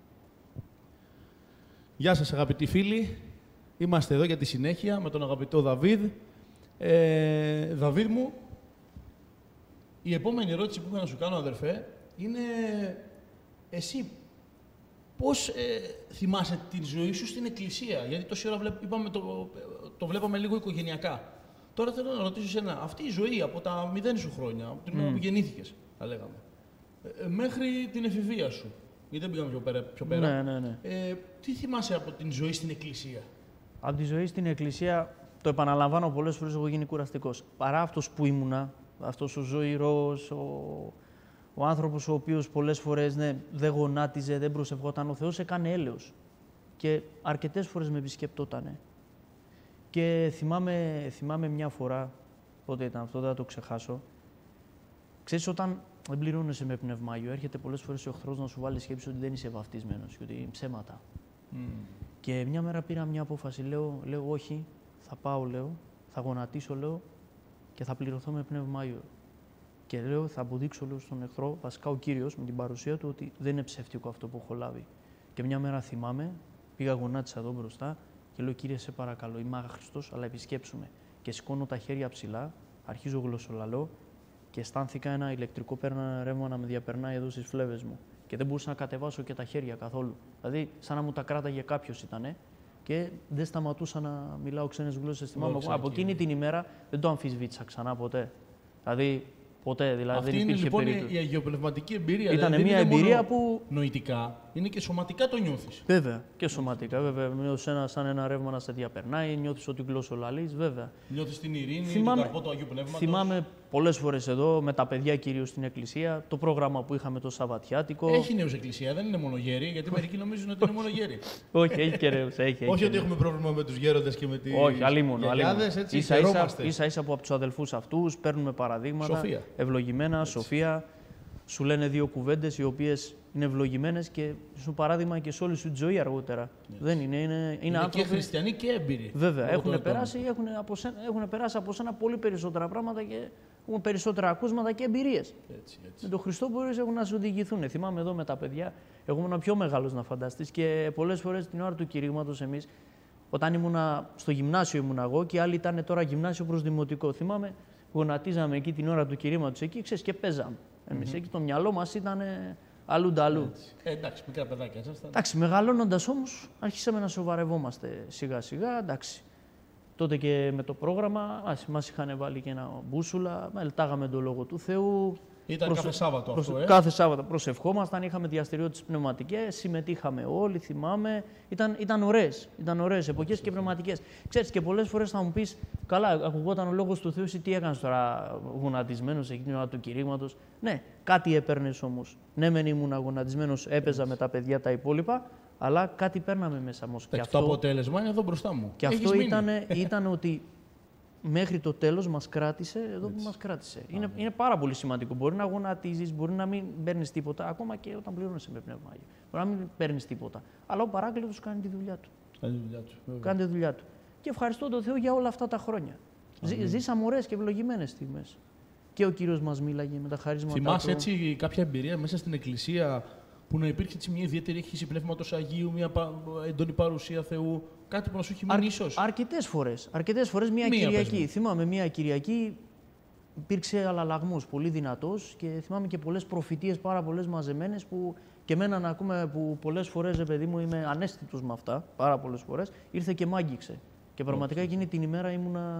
Γεια σας αγαπητοί φίλοι. Είμαστε εδώ για τη συνέχεια με τον αγαπητό Δαβίδ. Δαβίδ μου, η επόμενη ερώτηση που είχα να σου κάνω, αδερφέ, είναι εσύ πώς θυμάσαι την ζωή σου στην Εκκλησία. Γιατί τόση ώρα το βλέπαμε λίγο οικογενειακά. Τώρα θέλω να ρωτήσω εσένα, αυτή η ζωή από τα 0 σου χρόνια, από την ώρα που γεννήθηκες, θα λέγαμε, μέχρι την εφηβεία σου, γιατί δεν πήγαμε πιο πέρα, ναι. Τι θυμάσαι από την ζωή στην Εκκλησία? Από τη ζωή στην Εκκλησία, το επαναλαμβάνω πολλές φορές, έχω γίνει κουραστικός. Παρά αυτός που ήμουνα, αυτός ο ζωηρός, ο άνθρωπος ο οποίος πολλές φορές δεν γονάτιζε, δεν προσευχόταν, ο Θεός έκανε έλεος. Και αρκετές φορές με επισκεπτότανε. Και θυμάμαι μια φορά, πότε ήταν αυτό, δεν θα το ξεχάσω. Ξέρεις, όταν δεν πληρώνεσαι με πνευμάγιο, έρχεται πολλές φορές ο εχθρός να σου βάλει σκέψη ότι δεν είσαι βαφτισμένος και ότι είναι ψέματα. Και μια μέρα πήρα μια απόφαση, λέω όχι, θα πάω, θα γονατίσω, και θα πληρωθώ με πνευμάγιο. Και θα αποδείξω, στον εχθρό, βασικά ο Κύριος με την παρουσία του, ότι δεν είναι ψεύτικο αυτό που έχω λάβει. Και μια μέρα θυμάμαι, πήγα γονάτισα εδώ μπροστά και λέω: Κύριε, σε παρακαλώ, είμαι άχρηστος, αλλά επισκέψου με. Και σηκώνω τα χέρια ψηλά, αρχίζω γλωσσολαλώ και αισθάνθηκα ένα ηλεκτρικό ρεύμα να με διαπερνάει εδώ στις φλέβες μου. Και δεν μπορούσα να κατεβάσω και τα χέρια καθόλου. Δηλαδή, σαν να μου τα κράταγε κάποιος ήτανε. Και δεν σταματούσα να μιλάω ξένες γλώσσες. Από εκείνη την ημέρα δεν το αμφισβήτησα ξανά ποτέ. Δηλαδή, ποτέ. Δηλαδή, αυτή δεν είναι λοιπόν περίπτωση. η αγιοπνευματική εμπειρία. Ήταν δηλαδή, μια εμπειρία που. Νοητικά, είναι και σωματικά το νιώθεις. Βέβαια, και σωματικά. Βέβαια. Σαν ένα ρεύμα να σε διαπερνάει, νιώθεις ότι γλωσσολαλείς, βέβαια. Νιώθεις την ειρήνη, τον καρπό του Αγίου Πνεύματος. Θυμάμαι πολλές φορές εδώ, με τα παιδιά κυρίως στην Εκκλησία, το πρόγραμμα που είχαμε το Σαββατιάτικο. Έχει νέους Εκκλησία, δεν είναι μόνο γέροι, γιατί μερικοί νομίζουν ότι είναι μόνο γέροι. Όχι, έχει και νέους. Όχι ότι έχουμε πρόβλημα με τους γέροντες και με τις γιαγιάδες, έτσι, ίσα-ίσα από τους αδελφούς αυτούς παίρνουμε παραδείγματα. Σοφία. Ευλογημένα, σοφία. Σου λένε 2 κουβέντες οι οποίες είναι ευλογημένες και σου παράδειγμα και σε όλη σου τη ζωή αργότερα. Δεν είναι άνθρωποι. Και χριστιανοί και έμπειροι. Βέβαια, έχουν περάσει από σένα πολύ περισσότερα πράγματα και έχουν περισσότερα ακούσματα και εμπειρίες. Έτσι. Με τον Χριστό μπορείς να σου οδηγηθούν. Θυμάμαι εδώ με τα παιδιά, εγώ ήμουν πιο μεγάλος να φανταστείς και πολλές φορές την ώρα του κηρύγματος εμείς, όταν ήμουνα στο γυμνάσιο ήμουν εγώ και άλλοι ήταν τώρα γυμνάσιο προς δημοτικό. Θυμάμαι, γονατίζαμε εκεί την ώρα του κηρύγματος εκεί, ξέρεις, και παίζαμε. Εμείς εκεί το μυαλό μας ήταν αλλού. Εντάξει, μικρά παιδάκια ήσασταν. Εντάξει, μεγαλώνοντας όμως, άρχισαμε να σοβαρευόμαστε σιγά-σιγά. Εντάξει. Τότε και με το πρόγραμμα μας είχαν βάλει και ένα μπούσουλα, μελτάγαμε τον Λόγο του Θεού, Ήταν κάθε Σάββατο αυτό, Κάθε Σάββατο προσευχόμασταν, είχαμε διαστηριότητες πνευματικές, συμμετείχαμε όλοι, θυμάμαι. Ήταν ωραίες εποχές και πνευματικές. Ξέρεις, και πολλές φορές θα μου πεις, καλά, ακουγόταν ο Λόγος του Θεού, εσύ τι έκανες τώρα, γονατισμένος εκείνη την ώρα του κηρύγματος. Ναι, κάτι έπαιρνες όμως. Ναι, μεν ήμουν γονατισμένος, έπαιζα με τα παιδιά τα υπόλοιπα, αλλά κάτι παίρναμε μέσα όμως. Το αποτέλεσμα είναι εδώ μπροστά μου. Και αυτό ήταν ότι μέχρι το τέλος μας κράτησε εδώ που μας κράτησε. Είναι πάρα πολύ σημαντικό. Μπορεί να γονατίζεις, μπορεί να μην παίρνεις τίποτα, ακόμα και όταν πληρώνεσαι με Πνεύμα Άγιο. Μπορεί να μην παίρνεις τίποτα. Αλλά ο Παράκλητος κάνει τη δουλειά του. Κάνει τη δουλειά του. Και ευχαριστώ τον Θεό για όλα αυτά τα χρόνια. Ζήσαμε ωραίες και ευλογημένες στιγμές. Και ο Κύριος μας μίλαγε με τα χαρίσματα. Θυμάσαι έτσι κάποια εμπειρία μέσα στην Εκκλησία που να υπήρχε έτσι μια ιδιαίτερη έκχυση Πνεύματος Αγίου, μια έντονη παρουσία Θεού, κάτι που να σου έχει μείνει ίσως? Αρκετές φορές μια Κυριακή. Θυμάμαι μια Κυριακή, υπήρξε αλλαλαγμός πολύ δυνατός και θυμάμαι και πολλές προφητείες πάρα πολλές μαζεμένες που και εμένα να ακούμε που πολλές φορές, παιδί μου, είμαι ανέστητος με αυτά, πάρα πολλές φορές, ήρθε και μ' άγγιξε. Και πραγματικά εκείνη την ημέρα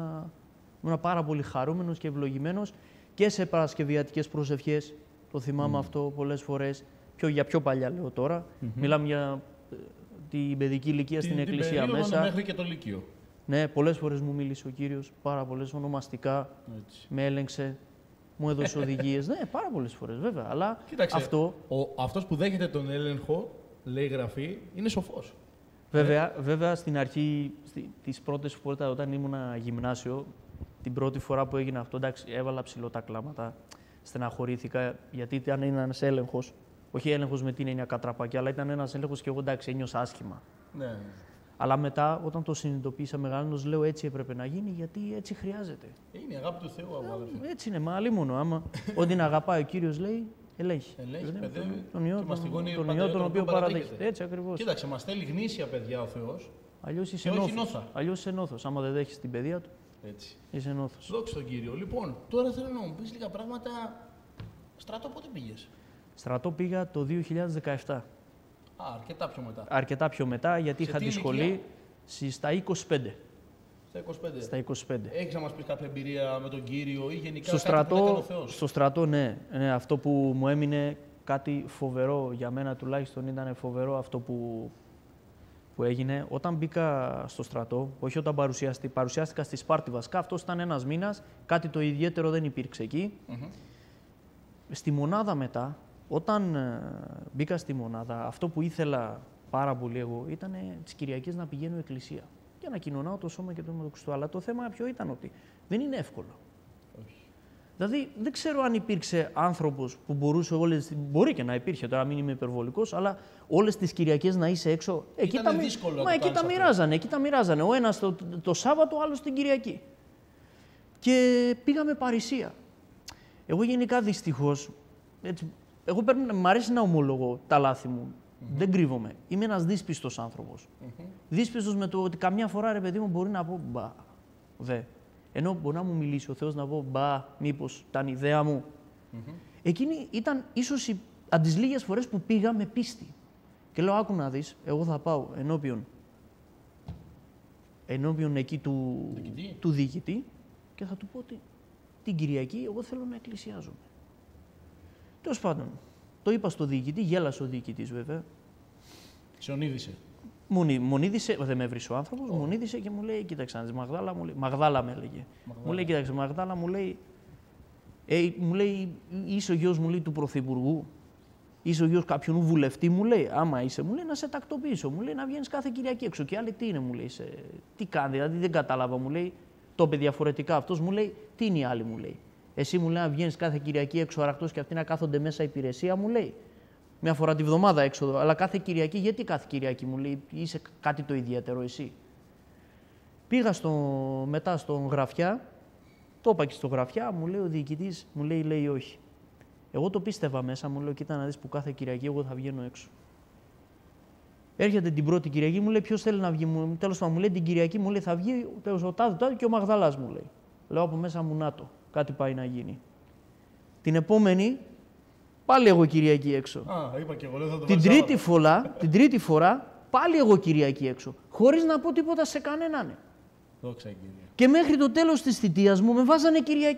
ήμουνα πάρα πολύ χαρούμενος και ευλογημένος και σε παρασκευιατικές προσευχές. Το θυμάμαι αυτό πολλές φορές. Για πιο παλιά λέω τώρα. Μιλάμε για την παιδική ηλικία στην εκκλησία μέσα. Μέχρι και το Λύκειο. Ναι, πολλές φορές μου μίλησε ο Κύριος, πάρα πολλές ονομαστικά. Με έλεγξε, μου έδωσε οδηγίες. Ναι, πάρα πολλές φορές βέβαια. Αλλά κοίταξε, αυτός που δέχεται τον έλεγχο, λέει η Γραφή, είναι σοφός. Βέβαια στην αρχή, τις πρώτες φορές όταν ήμουνα γυμνάσιο, την πρώτη φορά που έγινε αυτό, εντάξει, έβαλα ψηλό τα κλάματα. Στεναχωρήθηκα γιατί ήταν ένας έλεγχος. Όχι έλεγχος με την έννοια κατραπακή, αλλά ήταν ένας έλεγχος και εγώ εντάξει, ένιωσα άσχημα. Ναι. Αλλά μετά, όταν το συνειδητοποίησα μεγαλώνοντας, λέω έτσι έπρεπε να γίνει, γιατί έτσι χρειάζεται. Είναι η αγάπη του Θεού, αδελφέ. Έτσι είναι, μα αλλήμωνο. Άμα ό,τι να αγαπάει ο Κύριος λέει, ελέγχει. Τον Υιό, τον οποίο παραδέχεται. Έτσι ακριβώς. Κοίταξε, μας στέλνει γνήσια παιδιά ο Θεός. Αλλιώς είσαι νόθος. Άμα δεν δέχεις την παιδεία του, είσαι νόθος. Δόξα τον Κύριο. Λοιπόν, τώρα θέλω να μου πεις λίγα πράγματα. Στρατό, πότε πήγες? Στρατό πήγα το 2017. Αρκετά πιο μετά. Αρκετά πιο μετά, γιατί είχα τη σχολή στα 25. Στα 25. Έχεις να μας πεις κάποια εμπειρία με τον Κύριο ή γενικά στο στρατό, ναι. Αυτό που μου έμεινε κάτι φοβερό, για μένα τουλάχιστον ήταν φοβερό αυτό που έγινε. Όταν μπήκα στο στρατό, όχι όταν παρουσιάστηκα στη Σπάρτη βασικά, αυτός ήταν ένας μήνας, κάτι το ιδιαίτερο δεν υπήρξε εκεί. Στη μονάδα μετά, όταν μπήκα στη μονάδα, αυτό που ήθελα πάρα πολύ εγώ ήταν τις Κυριακές να πηγαίνω εκκλησία και να κοινωνάω το σώμα και το αίμα του Χριστού. Αλλά το θέμα ποιο ήταν, ότι δεν είναι εύκολο. Όχι. Δηλαδή, δεν ξέρω αν υπήρξε άνθρωπος που μπορούσε μπορεί και να υπήρχε, τώρα μην είμαι υπερβολικός, αλλά όλες τις Κυριακές να είσαι έξω. Εκεί τα μοιράζανε. Ο ένας το Σάββατο, ο άλλος την Κυριακή. Και πήγαμε παρησία. Εγώ γενικά δυστυχώς, εγώ μ' αρέσει να ομολογώ τα λάθη μου. Δεν κρύβομαι. Είμαι ένας δύσπιστος άνθρωπος. Δύσπιστος με το ότι καμιά φορά, ρε παιδί μου, μπορεί να πω μπα, δε. Ενώ μπορεί να μου μιλήσει ο Θεός να πω μπα, μήπως ήταν ιδέα μου. Εκείνη ήταν ίσως από τις λίγες φορές που πήγα με πίστη. Και λέω, άκου να δεις, εγώ θα πάω ενώπιον εκεί του διοικητή και θα του πω ότι την Κυριακή εγώ θέλω να εκκλησιάζομαι. Τέλος πάντων, το είπα στο διοικητή, γέλασε ο διοικητής βέβαια. Σε ονείδησε. Μονίδησε, δεν με έβρισε ο άνθρωπος, μονίδησε και μου λέει, κοίταξε να δεις, Μαγδάλα με έλεγε. Μου λέει, κοίταξε, Μαγδάλα, μου λέει, είσαι ο γιος, μου λέει, του Πρωθυπουργού, είσαι ο γιος κάποιον βουλευτή, μου λέει, άμα είσαι, μου λέει, να σε τακτοποιήσω, μου λέει, να βγαίνεις κάθε Κυριακή έξω. Και άλλοι τι είναι, μου λέει, τι κάνει, δηλαδή δεν κατάλαβα, μου λέει, το είπε διαφορετικά αυτός, μου λέει, τι είναι οι άλλοι, μου λέει. Εσύ μου λέει να βγαίνεις κάθε Κυριακή έξω αραχτός και αυτοί να κάθονται μέσα υπηρεσία, μου λέει. Μια φορά τη βδομάδα έξω, αλλά κάθε Κυριακή, γιατί κάθε Κυριακή, μου λέει, είσαι κάτι το ιδιαίτερο εσύ. Πήγα μετά στον Γραφιά, το είπα και στο Γραφιά, μου λέει ο διοικητής, μου λέει όχι. Εγώ το πίστευα μέσα, μου λέω, κοίτα να δεις που κάθε Κυριακή εγώ θα βγαίνω έξω. Έρχεται την πρώτη Κυριακή, μου λέει ποιος θέλει να βγει, τέλος πάντων μου λέει την Κυριακή, μου λέει θα βγει ο τάδε και ο Μαγδαλάς, μου λέει. Λέω από μέσα μου να το. Κάτι πάει να γίνει. Την επόμενη, πάλι εγώ Κυριακή έξω. Είπα και εγώ, λέω, θα το την τρίτη φορά, πάλι εγώ Κυριακή έξω. Χωρίς να πω τίποτα σε κανέναν. Δόξα Κύριε. Και μέχρι το τέλος της θητείας μου με βάζανε Κυριακή.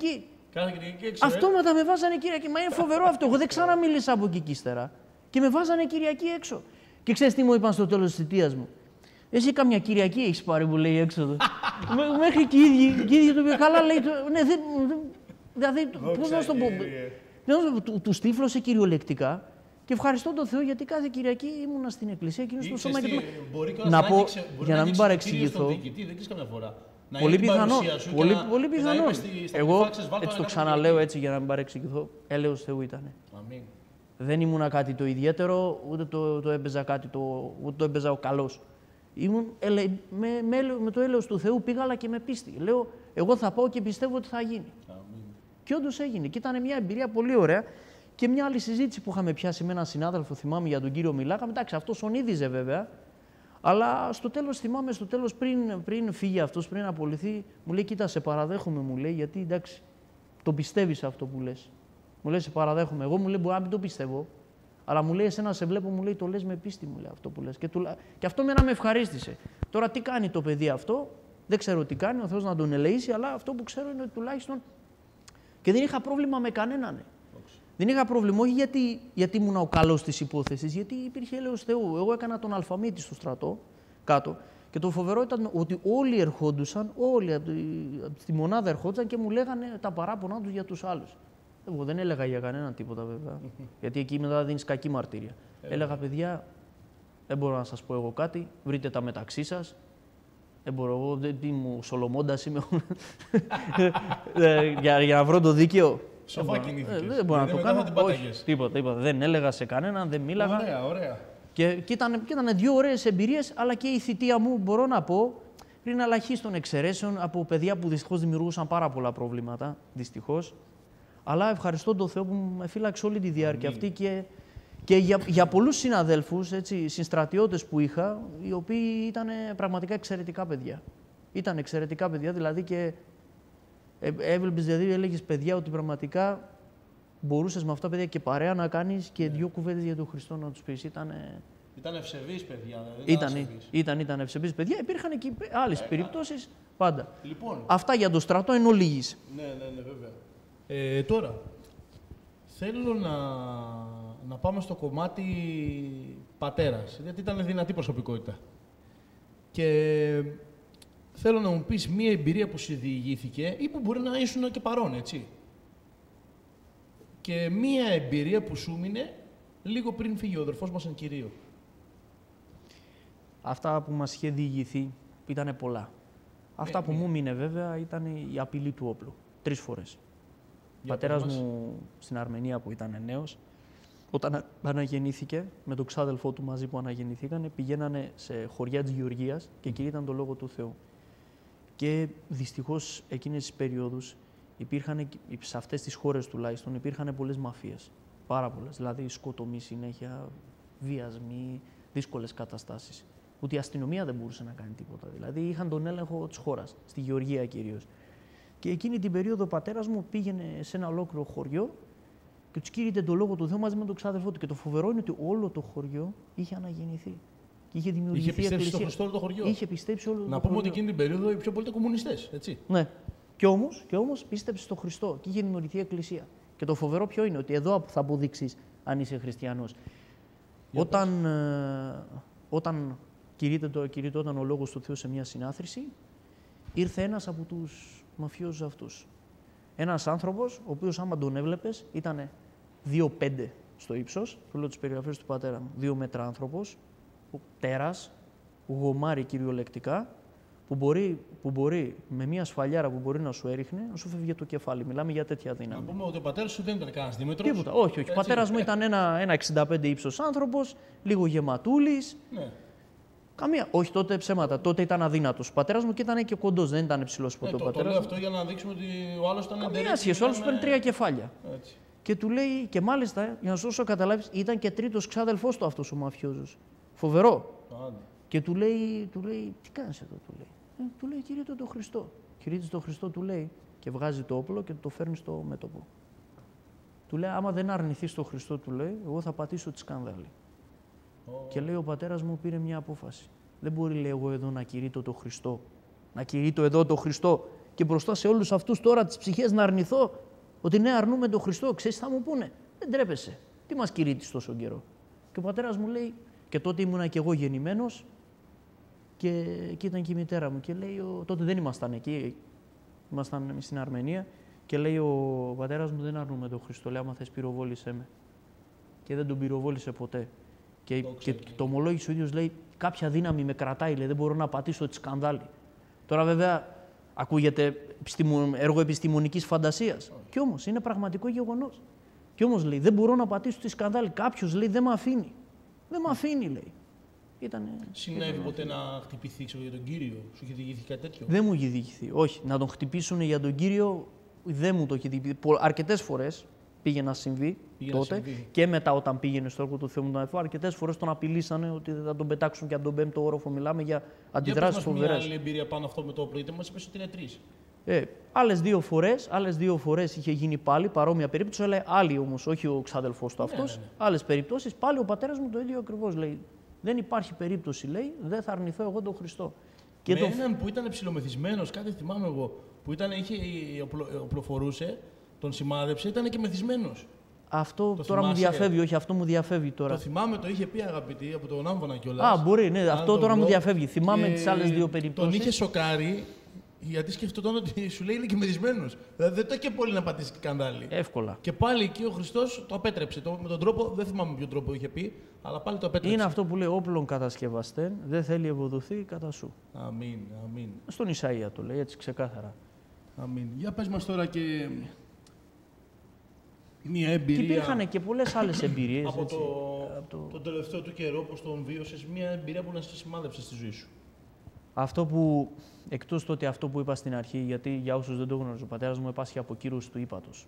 Κάθε Κυριακή έξω. Αυτόματα με βάζανε Κυριακή. Μα είναι φοβερό αυτό. Εγώ δεν ξαναμίλησα από εκεί ύστερα. Και με βάζανε Κυριακή έξω. Και ξέρεις τι μου είπαν στο τέλος της θητείας μου? Εσύ καμιά Κυριακή έχεις πάρει που λέει έξοδο? Μέχρι και οι ίδιοι του είπαν, καλά λέει. Ναι, δηλαδή, πώς να σου το πω. Του τύφλωσε κυριολεκτικά. Και ευχαριστώ τον Θεό γιατί κάθε Κυριακή ήμουνα στην εκκλησία και στο σώμα. Να πω, για να μην παρεξηγηθώ. Πολύ πιθανό. Πολύ πιθανό. Εγώ έτσι το ξαναλέω έτσι για να μην παρεξηγηθώ. Έλεος Θεού ήτανε. Δεν ήμουνα κάτι το ιδιαίτερο, ούτε το έπαιζα κάτι ούτε το έπαιζα ο καλός. Με το έλεος του Θεού πήγα, αλλά και με πίστη. Λέω, εγώ θα πάω και πιστεύω ότι θα γίνει. Και όντως έγινε. Και ήταν μια εμπειρία πολύ ωραία. Και μια άλλη συζήτηση που είχαμε πιάσει με έναν συνάδελφο, θυμάμαι, για τον κύριο μιλάγαμε. Εντάξει, αυτός ονείδιζε βέβαια. Αλλά στο τέλος, θυμάμαι, πριν φύγει αυτός, πριν απολυθεί, μου λέει: κοίτα, σε παραδέχομαι, μου λέει, γιατί εντάξει, το πιστεύεις αυτό που λες. Μου λέει: σε παραδέχομαι. Εγώ μου λέει: μπορεί να μην το πιστεύω. Αλλά μου λέει: εσένα σε βλέπω, μου λέει: το λες με πίστη, μου λέει αυτό που λες. Και αυτό με ευχαρίστησε. Τώρα τι κάνει το παιδί αυτό, δεν ξέρω τι κάνει, ο Θεός να τον ελεήσει, αλλά αυτό που ξέρω είναι ότι τουλάχιστον. Και δεν είχα πρόβλημα με κανέναν. Δεν είχα πρόβλημα, όχι γιατί ήμουν ο καλός της υπόθεσης, γιατί υπήρχε έλεος Θεού. Εγώ έκανα τον αλφαμίτη στο στρατό κάτω και το φοβερό ήταν ότι όλοι ερχόντουσαν, όλοι από τη μονάδα ερχόντουσαν και μου λέγανε τα παράπονά τους για τους άλλους. Εγώ δεν έλεγα για κανέναν τίποτα βέβαια, γιατί εκεί μετά δίνεις κακή μαρτύρια. Έλεγα: παιδιά, δεν μπορώ να σας πω εγώ κάτι, βρείτε τα μεταξύ σας. Δεν μπορώ, εγώ τι μου Σολομώντας είμαι για να βρω το δίκαιο. Σοφά κινήθηκες. Δεν μπορώ να το κάνω. Τίποτα. Δεν έλεγα σε κανέναν, δεν μίλαγα. Ωραία. Και ήταν 2 ωραίες εμπειρίες, αλλά και η θητεία μου, μπορώ να πω, πριν ελαχίστων εξαιρέσεων από παιδιά που δυστυχώς δημιουργούσαν πάρα πολλά προβλήματα. Δυστυχώς. Αλλά ευχαριστώ τον Θεό που με φύλαξε όλη τη διάρκεια αυτή και για πολλούς συναδέλφους, συνστρατιώτες που είχα, οι οποίοι ήταν πραγματικά εξαιρετικά παιδιά. Ήταν εξαιρετικά παιδιά, δηλαδή και. Έβλεπες, δηλαδή, έλεγες παιδιά ότι πραγματικά μπορούσες με αυτά τα παιδιά και παρέα να κάνεις και 2 κουβέντες για τον Χριστό να τους πεις. Ήταν ευσεβείς παιδιά. Ήταν ευσεβείς παιδιά. Υπήρχαν και άλλες περιπτώσεις πάντα. Λοιπόν, αυτά για το στρατό εν ολίγης. Ναι, βέβαια. Τώρα, θέλω να πάμε στο κομμάτι πατέρας, γιατί ήταν δυνατή προσωπικότητα. Και θέλω να μου πεις μία εμπειρία που σου διηγήθηκε ή που μπορεί να ήσουν και παρόν, έτσι. Και μία εμπειρία που σου μείνε λίγο πριν φύγει ο αδερφός μας εν Κυρίω. Αυτά που μας είχε διηγηθεί ήταν πολλά. Αυτά που μου μείνε βέβαια ήταν η απειλή του όπλου. 3 φορές. Ο πατέρας μου στην Αρμενία που ήταν νέος, όταν αναγεννήθηκε, με τον ξάδελφό του μαζί που αναγεννηθήκανε, πηγαίνανε σε χωριά της Γεωργίας και κηρύτταν το Λόγο του Θεού. Και δυστυχώς εκείνες τις περιόδους υπήρχαν, σε αυτές τις χώρες τουλάχιστον, υπήρχαν πολλές μαφίες. Πάρα πολλές. Δηλαδή σκοτωμοί συνέχεια, βιασμοί, δύσκολες καταστάσεις. Ούτε η αστυνομία δεν μπορούσε να κάνει τίποτα. Δηλαδή είχαν τον έλεγχο της χώρας, στη Γεωργία κυρίως. Και εκείνη την περίοδο ο πατέρας μου πήγαινε σε ένα ολόκληρο χωριό και τους κήρυτε το Λόγο του Θεού μαζί με τον ξάδελφό του. Και το φοβερό είναι ότι όλο το χωριό είχε αναγεννηθεί. Και είχε δημιουργηθεί. Είχε πιστέψει στο Χριστό όλο το χωριό. Είχε πιστέψει όλο το χωριό. Να πούμε ότι εκείνη την περίοδο οι πιο πολλοί ήταν κομμουνιστές, έτσι. Ναι. Κι όμως πίστεψε στο Χριστό και είχε δημιουργηθεί εκκλησία. Και το φοβερό ποιο είναι, ότι εδώ θα αποδείξεις αν είσαι χριστιανός. Όταν κηρύττονταν ο Λόγος του Θεού σε μια συνάθρηση, ήρθε ένας από τους μαφιόζους αυτούς. Ένας άνθρωπος, ο οποίος άμα τον έβλεπες, ήταν 2,5 στο ύψος, του λέω τις περιγραφές του πατέρα μου, 2 μέτρα άνθρωπος, τέρας, γομάρι κυριολεκτικά, που μπορεί με μια σφαλιάρα που μπορεί να σου έριχνε, να σου φεύγει το κεφάλι. Μιλάμε για τέτοια δύναμη. Να πούμε ότι ο πατέρας σου δεν ήταν κανένας Δήμητρος. Τίποτα, όχι. Ο πατέρας μου ήταν ένα 65 ύψος άνθρωπος, λίγο γεματούλης. Ναι. Όχι, τότε ψέματα. Τότε ήταν αδύνατος. Ο πατέρας μου και ήταν και κοντός, δεν ήταν ψηλός ποτέ ο πατέρας. Το λέω αυτό για να δείξουμε ότι ο άλλος ήταν εντελώς. Καμία σχέση, ο άλλος παίρνει 3 κεφάλια. Έτσι. Και του λέει, και μάλιστα, για να σου δώσω καταλάβεις, ήταν και 3ος ξάδελφός του αυτός ο μαφιόζος. Φοβερό. Και του λέει, τι κάνεις εδώ, του λέει. Του λέει, κηρύττω τον Χριστό. Κηρύττεις τον Χριστό, του λέει, και βγάζει το όπλο και το φέρνει στο μέτωπο. Του λέει, άμα δεν αρνηθείς τον Χριστό, του λέει, εγώ θα πατήσω τη σκάνδαλη. Και λέει, ο πατέρας μου πήρε μια απόφαση. Δεν μπορεί, λέει, εγώ εδώ να κηρύττω τον Χριστό. Να κηρύττω εδώ τον Χριστό και μπροστά σε όλους αυτούς τώρα τις ψυχές να αρνηθώ. Ότι ναι, αρνούμε τον Χριστό, ξέρεις τι θα μου πούνε. Δεν τρέπεσαι. Τι μας κηρύττεις τόσο καιρό. Και ο πατέρας μου λέει, και τότε ήμουνα κι εγώ γεννημένος, και ήταν και η μητέρα μου. Και λέει, τότε δεν ήμασταν εκεί, ήμασταν στην Αρμενία. Και λέει ο πατέρας μου, δεν αρνούμε τον Χριστό. Λέει, άμα θες πυροβόλησέ με. Και δεν τον πυροβόλησε ποτέ. Και το ομολόγησε ο ίδιος, λέει, κάποια δύναμη με κρατάει, λέει, δεν μπορώ να πατήσω τη σκανδάλη. Τώρα βέβαια ακούγεται έργο επιστημονικής φαντασίας. Κι όμως είναι πραγματικό γεγονός. Κι όμως λέει, δεν μπορώ να πατήσω τη σκανδάλη. Κάποιος λέει, δεν με αφήνει. Δεν με αφήνει, λέει. Συνέβη ποτέ να χτυπηθεί για τον Κύριο, σου είχε διηγηθεί κάτι τέτοιο? Δεν μου είχε διηγηθεί. Όχι, να τον χτυπήσουν για τον Κύριο δεν μου το είχε διηγηθεί. Αρκετές φορές πήγε να συμβεί τότε και μετά όταν πήγαινε στο έργο του Θεού μου τον αδελφό, αρκετές φορές τον απειλήσανε ότι θα τον πετάξουν και από τον 5ο όροφο. Μιλάμε για αντιδράσεις φοβερές. Μια άλλη εμπειρία πάνω αυτό με το όπλο, είτε μας είπες ότι είναι 3. Άλλες δύο φορές είχε γίνει πάλι παρόμοια περίπτωση, αλλά άλλη όμως, όχι ο ξάδελφός του αυτός. Ναι. Άλλες περιπτώσεις, πάλι ο πατέρας μου το ίδιο ακριβώς λέει. Δεν υπάρχει περίπτωση, λέει, δεν θα αρνηθώ εγώ τον Χριστό. Και έναν που ήταν ψιλομεθυσμένος, κάτι θυμάμαι εγώ, που οπλοφορούσε, τον σημάδεψε, ήταν και μεθυσμένος. Αυτό το τώρα μου διαφεύγει, όχι, αυτό μου διαφεύγει τώρα. Το θυμάμαι, το είχε πει αγαπητή από τον Άμβονα κιόλας. Α, μπορεί, ναι, αυτό τώρα μου διαφεύγει. Θυμάμαι τις άλλες δύο περιπτώσεις. Τον είχε σοκάρει, γιατί σκεφτόταν ότι σου λέει είναι και μεθυσμένος. Δηλαδή δεν το είχε πολύ να πατήσει σκανδάλι. Εύκολα. Και πάλι εκεί ο Χριστός το απέτρεψε. Με τον τρόπο, δεν θυμάμαι ποιον τρόπο είχε πει, αλλά πάλι το απέτρεψε. Είναι αυτό που λέει όπλων κατασκευαστέν, δεν θέλει ευωδοθεί κατά σου. Αμήν, αμήν. Στον Ισαΐα το λέει έτσι ξεκάθαρα. Αμήν. Για πες μας τώρα και μια εμπειρία. Και υπήρχαν και πολλές άλλες εμπειρίες. από τον τελευταίο του καιρό, πώς τον βίωσες, μια εμπειρία που να σε σημάδεψε στη ζωή σου. Αυτό που, εκτός τότε αυτό που είπα στην αρχή, γιατί για όσους δεν το γνωρίζουν, ο πατέρας μου επάσχει από κύρωση του ύπατος.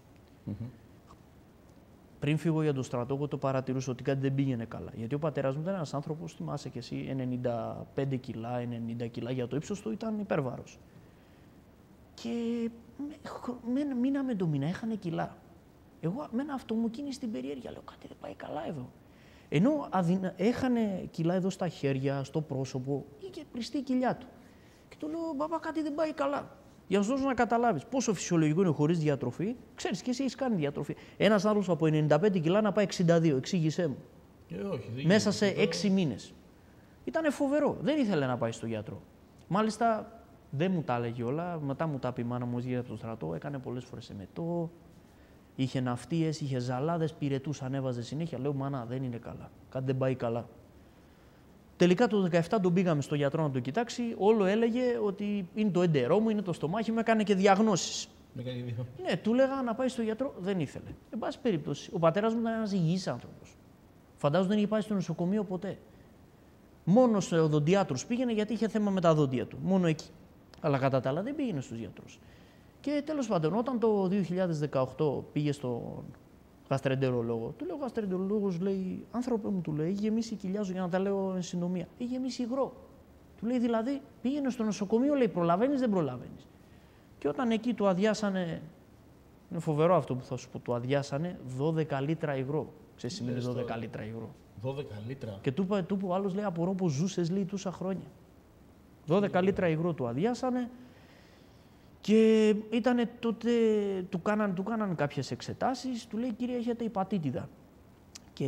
Πριν φύγω για τον στρατό, εγώ το παρατηρούσα ότι κάτι δεν πήγαινε καλά. Γιατί ο πατέρας μου ήταν ένας άνθρωπος, θυμάσαι κι εσύ, 95 κιλά, 90 κιλά για το ύψος του, ήταν υπέρβαρος. Και μήνα με το μήνα έχανε κιλά. Εγώ μένα αυτό μου κίνησε την περιέργεια. Λέω κάτι δεν πάει καλά εδώ. Ενώ έχανε κιλά εδώ στα χέρια, στο πρόσωπο, είχε πληστεί η κοιλιά του. Και του λέω, μπαμπά, κάτι δεν πάει καλά. Για να σου δώσω να καταλάβεις πόσο φυσιολογικό είναι χωρίς διατροφή. Ξέρεις και εσύ έχεις κάνει διατροφή. Ένας άνθρωπος από 95 κιλά να πάει 62, εξήγησέ μου. Όχι, μέσα σε 6 μήνες. Ήτανε φοβερό. Δεν ήθελε να πάει στο γιατρό. Μάλιστα δεν μου τα έλεγε όλα. Μετά μου τα πει η μάνα μου από το στρατό. Έκανε πολλές φορές εμετό. Είχε ναυτίες, είχε ζαλάδες, πυρετούς ανέβαζε συνέχεια. Λέω, μάνα, δεν είναι καλά. Κάτι δεν πάει καλά. Τελικά το 2017 τον πήγαμε στο γιατρό να τον κοιτάξει. Όλο έλεγε ότι είναι το έντερό μου, είναι το στομάχι μου, έκανε και διαγνώσεις. Ναι, του έλεγα να πάει στο γιατρό, δεν ήθελε. Εν πάση περιπτώσει, ο πατέρας μου ήταν ένας υγιής άνθρωπος. Φαντάζομαι δεν είχε πάει στο νοσοκομείο ποτέ. Μόνο στους οδοντιάτρους πήγαινε γιατί είχε θέμα με τα δόντια του. Μόνο εκεί. Αλλά κατά τα άλλα δεν πήγαινε στους γιατρούς. Και τέλος πάντων, όταν το 2018 πήγε στον γαστρεντερολόγο, του λέω: ο γαστρεντερολόγος λέει: άνθρωπε μου, του λέει, έχει γεμίσει η κοιλιά σου, για να τα λέω εν συντομία. Έχει γεμίσει υγρό. Του λέει δηλαδή: πήγαινε στο νοσοκομείο, λέει: προλαβαίνεις, δεν προλαβαίνεις. Και όταν εκεί του αδειάσανε, είναι φοβερό αυτό που θα σου πω, του αδειάσανε 12 λίτρα υγρό. Ξέρεις, σημαίνει 12 λίτρα υγρό. 12 λίτρα. Και του είπε ο άλλος, λέει: απορώ πως ζούσες, λέει, τόσα χρόνια. 12 λίτρα υγρό του αδειάσανε. Και ήτανε τότε, του κάναν κάποιες εξετάσεις, του λέει, κύριε, έχετε υπατήτηδα. Και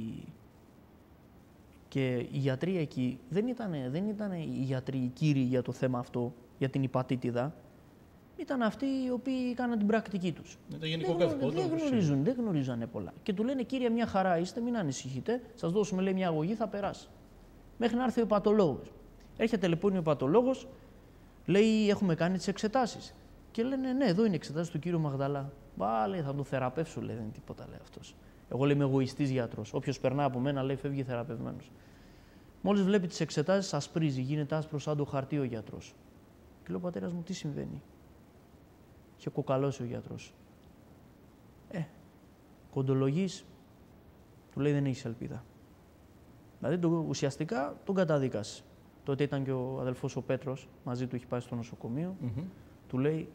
οι γιατροί εκεί δεν ήταν οι γιατροί οι κύριοι για το θέμα αυτό, για την υπατήτηδα. Ήταν αυτοί οι οποίοι κάναν την πρακτική τους. Δεν γνωρίζανε πολλά. Και του λένε, κύριε, μια χαρά είστε, μην ανησυχείτε, σας δώσουμε, λέει, μια αγωγή, θα περάσει. Μέχρι να έρθει ο υπατολόγος. Έρχεται λοιπόν ο υπατολόγος, λέει, έχουμε κάνει τις εξετάσεις. Και λένε, ναι, εδώ είναι οι εξετάσεις του κύριου Μαγδαλά. Μπα, λέει, θα το θεραπεύσω, λέει, δεν είναι τίποτα, λέει αυτός. Εγώ, λέει, είμαι εγωιστής γιατρός. Όποιος περνά από μένα, λέει, φεύγει θεραπευμένος. Μόλις βλέπει τις εξετάσεις, ασπρίζει, γίνεται άσπρος σαν το χαρτί ο γιατρός. Και λέω, πατέρας μου, τι συμβαίνει. Είχε κοκαλώσει ο γιατρός. Κοντολογής, του λέει, δεν έχεις ελπίδα. Δηλαδή, ουσιαστικά τον καταδίκασε. Τότε ήταν και ο αδελφός ο Πέτρος, μαζί του έχει πάει στο νοσοκομείο. Του λέει,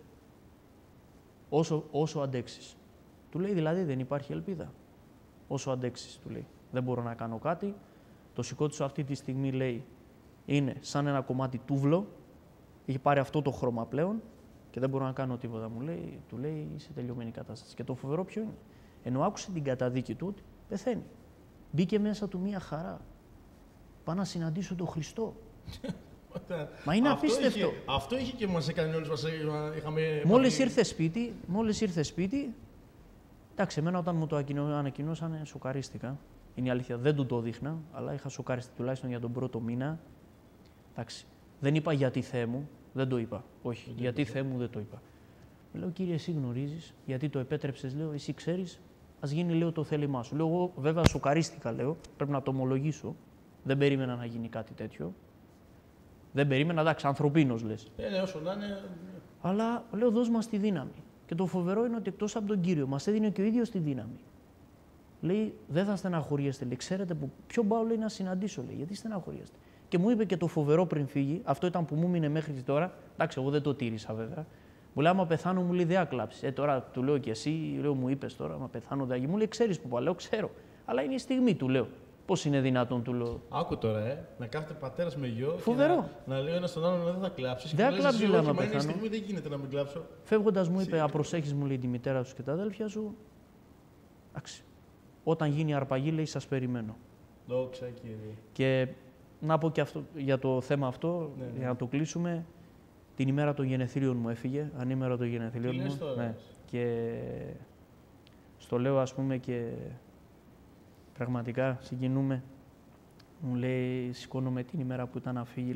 όσο αντέξεις. Του λέει, δηλαδή, δεν υπάρχει ελπίδα. Όσο αντέξεις, του λέει. Δεν μπορώ να κάνω κάτι. Το σηκώτη σου αυτή τη στιγμή, λέει, είναι σαν ένα κομμάτι τούβλο. Έχει πάρει αυτό το χρώμα πλέον. και δεν μπορώ να κάνω τίποτα. Του λέει είσαι τελειωμένη κατάσταση. Και το φοβερό ποιο είναι? Ενώ άκουσε την καταδίκη του ότι πεθαίνει. Μπήκε μέσα του μία χαρά. Πάω να συναντήσω τον Χριστό. Μα είναι απίστευτο. Αυτό είχε και μας έκανε όλους μας. Μόλις ήρθε σπίτι, εντάξει, εμένα όταν μου το ανακοινώσανε, σοκαρίστηκα. Είναι η αλήθεια, δεν του το δείχνα, αλλά είχα σοκαριστεί τουλάχιστον για τον πρώτο μήνα. Εντάξει, δεν είπα γιατί Θεέ μου, δεν το είπα. Όχι, γιατί Θεέ μου δεν το είπα. Λέω, Κύριε, εσύ γνωρίζεις, γιατί το επέτρεψες, λέω, εσύ ξέρεις, ας γίνει, λέω, το θέλημά σου. Λέω, εγώ βέβαια σοκαρίστηκα, λέω, πρέπει να το ομολογήσω. Δεν περίμενα να γίνει κάτι τέτοιο. Δεν περίμενα, εντάξει, ανθρωπίνος λες. Ναι, όσο να είναι. Αλλά λέω, δώσ' μας τη δύναμη. Και το φοβερό είναι ότι εκτός από τον Κύριο, μας έδινε και ο ίδιος τη δύναμη. Λέει, δεν θα στεναχωριέστε. Λέει, ξέρετε που ποιο πάω, λέει, να συναντήσω, λέει, γιατί στεναχωριέστε. Και μου είπε και το φοβερό πριν φύγει, αυτό ήταν που μου μείνε μέχρι τώρα. Εντάξει, εγώ δεν το τήρησα βέβαια. Μου λέει, άμα πεθάνω, μου λέει, δεν άκλαψε. Τώρα του λέω και εσύ, λέω, μου είπε τώρα, άμα πεθάνω, δεν. Μου λέει, ξέρεις που πάω, λέω, ξέρω. Αλλά είναι η στιγμή, του λέω. Πώς είναι δυνατόν, του λέω. Άκου τώρα, να κάθεται πατέρας με γιο. Φοβερό. Να λέει ο ένας τον άλλον, δεν θα κλάψεις. Δεν θα κλάψει, λέει, άμα πεθάνω. Στιγμή δεν γίνεται να μην κλάψω. Φεύγοντας μου είπε, απροσέχεις, μου λέει, τη μητέρα σου και τα αδέλφια σου. Εντάξει. Όταν γίνει αρπαγή, λέει, σας περιμένω. Δόξα, Κύριε. Και να πω και αυτό, για το θέμα αυτό, ναι. για να το κλείσουμε. Την ημέρα των γενεθλίων μου έφυγε, ανήμερα των γενεθλίων μου. Ναι. Και στο λέω, ας πούμε, και πραγματικά συγκινούμε. Μου λέει, σηκώνομαι την ημέρα που ήταν να φύγει,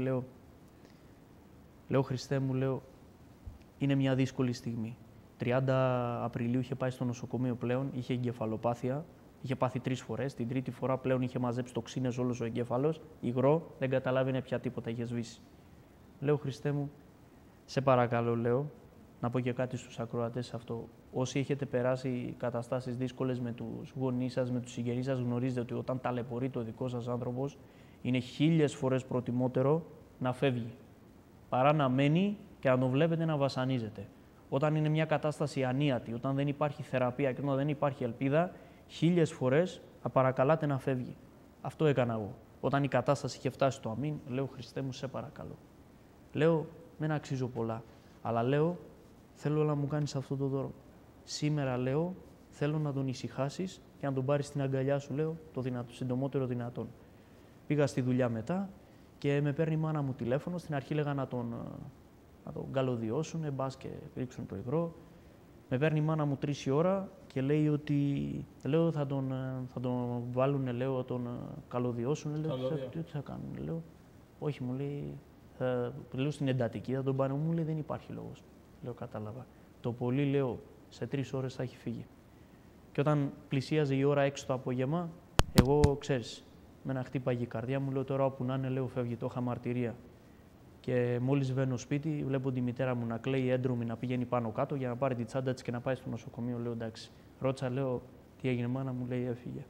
λέω, Χριστέ μου, λέω, είναι μια δύσκολη στιγμή. 30 Απριλίου είχε πάει στο νοσοκομείο πλέον, είχε εγκεφαλοπάθεια, είχε πάθει 3 φορές. Την τρίτη φορά πλέον είχε μαζέψει τοξίνες όλος ο εγκέφαλος, υγρό, δεν καταλάβαινε πια τίποτα, είχε σβήσει. Λέω, Χριστέ μου, σε παρακαλώ, λέω, να πω και κάτι στους ακροατές αυτό. Όσοι έχετε περάσει καταστάσεις δύσκολες με τους γονείς σας, με τους συγγενείς σας, γνωρίζετε ότι όταν ταλαιπωρεί το δικό σας άνθρωπος, είναι 1000 φορές προτιμότερο να φεύγει, παρά να μένει και να τον βλέπετε να βασανίζεται. Όταν είναι μια κατάσταση ανίατη, όταν δεν υπάρχει θεραπεία και όταν δεν υπάρχει ελπίδα, 1000 φορές θα παρακαλάτε να φεύγει. Αυτό έκανα εγώ. Όταν η κατάσταση είχε φτάσει στο αμήν, λέω, Χριστέ μου, σε παρακαλώ. Λέω, δεν αξίζω πολλά, αλλά λέω, θέλω να μου κάνεις αυτό το δώρο. Σήμερα, λέω, θέλω να τον ησυχάσεις και να τον πάρεις στην αγκαλιά σου, λέω, το συντομότερο δυνατόν. Πήγα στη δουλειά μετά και με παίρνει η μάνα μου τηλέφωνο. Στην αρχή λέγα να τον καλωδιώσουν, μπας και ρίξουν το υγρό. Με παίρνει η μάνα μου 3 η ώρα και λέει ότι, λέω, θα τον βάλουν, λέω, τον καλωδιώσουν. Λέω, τι θα κάνουν, λέω. Όχι, μου λέει, λέω στην εντατική, θα τον πάνε. Μου λέει, δεν υπάρχει λόγος. Λέω, κατάλαβα. Το πολύ, λέω, σε 3 ώρες θα έχει φύγει. Και όταν πλησίαζε η ώρα 6 το απόγευμα, εγώ, ξέρεις, με ένα χτύπαγε η καρδιά μου, λέω, τώρα όπου να είναι, λέω, φεύγει, το είχα μαρτυρία. Και μόλις βαίνω σπίτι, βλέπω τη μητέρα μου να κλαίει έντρομη, να πηγαίνει πάνω κάτω για να πάρει τη τσάντα της και να πάει στο νοσοκομείο. Λέω, εντάξει. Ρώτησα, λέω, τι έγινε, μάνα μου, λέει, έφυγε.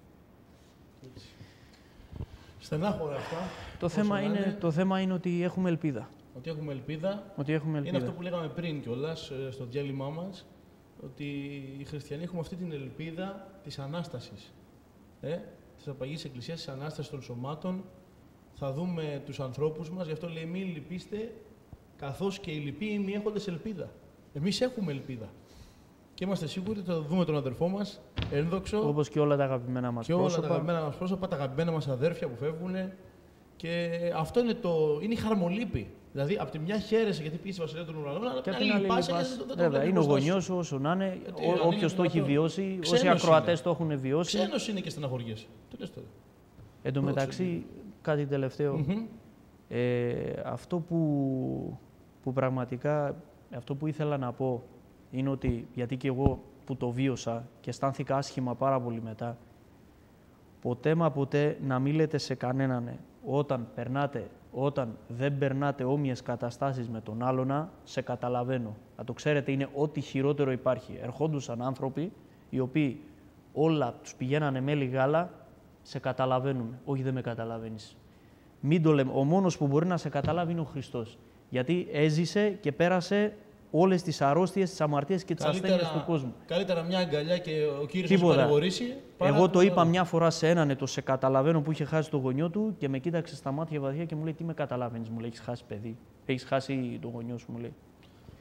Στενάχωρα αυτά. Το θέμα είναι ότι έχουμε ελπίδα. Ότι έχουμε ελπίδα. Είναι αυτό που λέγαμε πριν κιόλας στο διάλειμμά μας, ότι οι χριστιανοί έχουμε αυτή την ελπίδα της Ανάστασης. Της Απαγής Εκκλησίας, της Ανάστασης των σωμάτων. Θα δούμε τους ανθρώπους μας, γι' αυτό λέει μη λυπήστε, καθώς και οι λυποί μη έχοντες ελπίδα. Εμείς έχουμε ελπίδα. Και είμαστε σίγουροι ότι θα δούμε τον αδερφό μας, ένδοξο. Όπως και όλα τα αγαπημένα μας πρόσωπα. Και όλα τα αγαπημένα μας πρόσωπα, τα αγαπημένα μας αδέρφια που φεύγουν. Και αυτό είναι η χαρμολύπη. Δηλαδή, από τη μια χαίρεσαι γιατί πήγες στη Βασιλεία των Ουρανών, αλλά και την άλλη λυπάσαι. Βέβαια, είναι ο γονιός σου, όσο να είναι, όποιος το έχει βιώσει, όσοι ακροατές το έχουν βιώσει. Ξένος είναι και στεναχωριέσαι. Τι λες τώρα. Εν τω μεταξύ, κάτι τελευταίο. Αυτό που πραγματικά, αυτό που ήθελα να πω είναι ότι, γιατί και εγώ που το βίωσα και αισθάνθηκα άσχημα πάρα πολύ μετά, ποτέ μα ποτέ να μην λέτε σε κανέναν όταν δεν περνάτε όμοιες καταστάσεις με τον άλλονα, σε καταλαβαίνω. Να το ξέρετε, είναι ό,τι χειρότερο υπάρχει. Ερχόντουσαν άνθρωποι οι οποίοι όλα τους πηγαίνανε μέλι γάλα, σε καταλαβαίνουν. Όχι, δεν με καταλαβαίνεις. Μην το λέμε. Ο μόνος που μπορεί να σε καταλάβει είναι ο Χριστός. Γιατί έζησε και πέρασε όλες τις αρρώστιες, τις αμαρτίες και τις ασθένειες του κόσμου. Καλύτερα μια αγκαλιά και ο Κύριος να παρηγορήσει. Εγώ το είπα μια φορά σε έναν, το σε καταλαβαίνω, που είχε χάσει το γονιό του και με κοίταξε στα μάτια βαθιά και μου λέει: τι με καταλαβαίνεις, μου λέει: έχεις χάσει παιδί, έχεις χάσει το γονιό σου, μου λέει.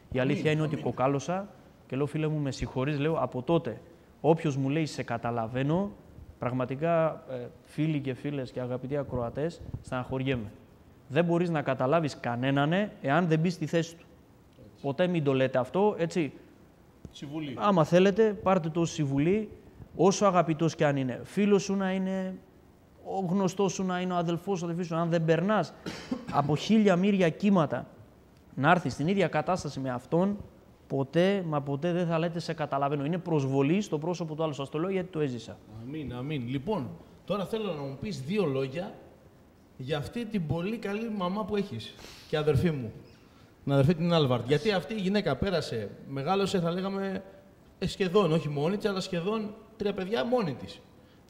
Η αλήθεια είναι ότι κοκάλωσα και λέω, φίλε μου, με συγχωρείς, λέω, από τότε. Όποιος μου λέει σε καταλαβαίνω, πραγματικά φίλοι και φίλες και αγαπητοί ακροατές, στεναχωριέμαι. Δεν μπορείς να καταλάβεις κανέναν εάν δεν μπεις στη θέση του. Έτσι. Ποτέ μην το λέτε αυτό, έτσι. Συμβουλή. Άμα θέλετε, πάρτε το συμβουλή, όσο αγαπητός κι αν είναι. Φίλος σου να είναι, ο γνωστός σου να είναι, ο αδελφός σου, ο αδελφής σου, αν δεν περνάς από 1000 μοίρια κύματα να έρθεις στην ίδια κατάσταση με αυτόν, ποτέ, μα ποτέ δεν θα λέτε σε καταλαβαίνω. Είναι προσβολή στο πρόσωπο του άλλου. Σας το λέω γιατί το έζησα. Αμήν, αμήν. Λοιπόν, τώρα θέλω να μου πεις 2 λόγια για αυτή την πολύ καλή μαμά που έχεις και αδερφή μου. Την αδερφή την Άλβαρτ. Γιατί αυτή η γυναίκα πέρασε, μεγάλωσε, θα λέγαμε, σχεδόν, όχι μόνη της, αλλά σχεδόν 3 παιδιά μόνη της.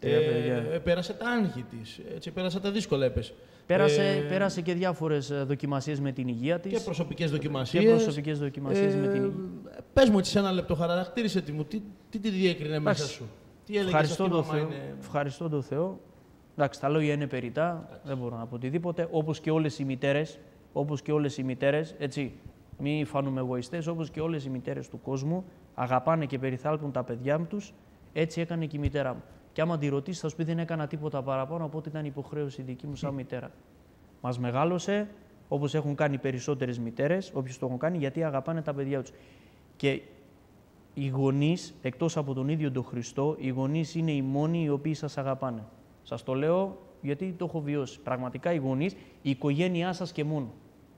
Πέρασε τα άγχη της, έτσι, πέρασε τα δύσκολα, έπεσε. Πέρασε και διάφορες δοκιμασίες με την υγεία της. Και προσωπικές δοκιμασίες. Με την υγεία. Πες μου έτσι σε ένα λεπτό, χαρακτήρισε τη μου, τι τη διέκρινε μέσα σου. Τι έλεγες ευχαριστώ τον Θεό. Ευχαριστώ τον Θεό. Εντάξει, τα λόγια είναι περιττά, δεν μπορώ να πω οτιδήποτε. Όπως και όλες οι μητέρες, έτσι, μη φανούμε εγωιστές, όπως και όλες οι μητέρες του κόσμου, αγαπάνε και περιθάλπουν τα παιδιά τους, έτσι έκανε και η μητέρα μου. Και άμα τη ρωτήσει, θα σου πει δεν έκανα τίποτα παραπάνω από ότι ήταν υποχρέωση δική μου σαν μητέρα. Μας μεγάλωσε, όπως έχουν κάνει περισσότερες μητέρες, όποιους το έχουν κάνει, γιατί αγαπάνε τα παιδιά τους. Και οι γονείς, εκτός από τον ίδιο τον Χριστό, οι γονείς είναι οι μόνοι οι οποίοι σας αγαπάνε. Σας το λέω γιατί το έχω βιώσει. Πραγματικά οι γονείς, η οικογένειά σας και μόνο.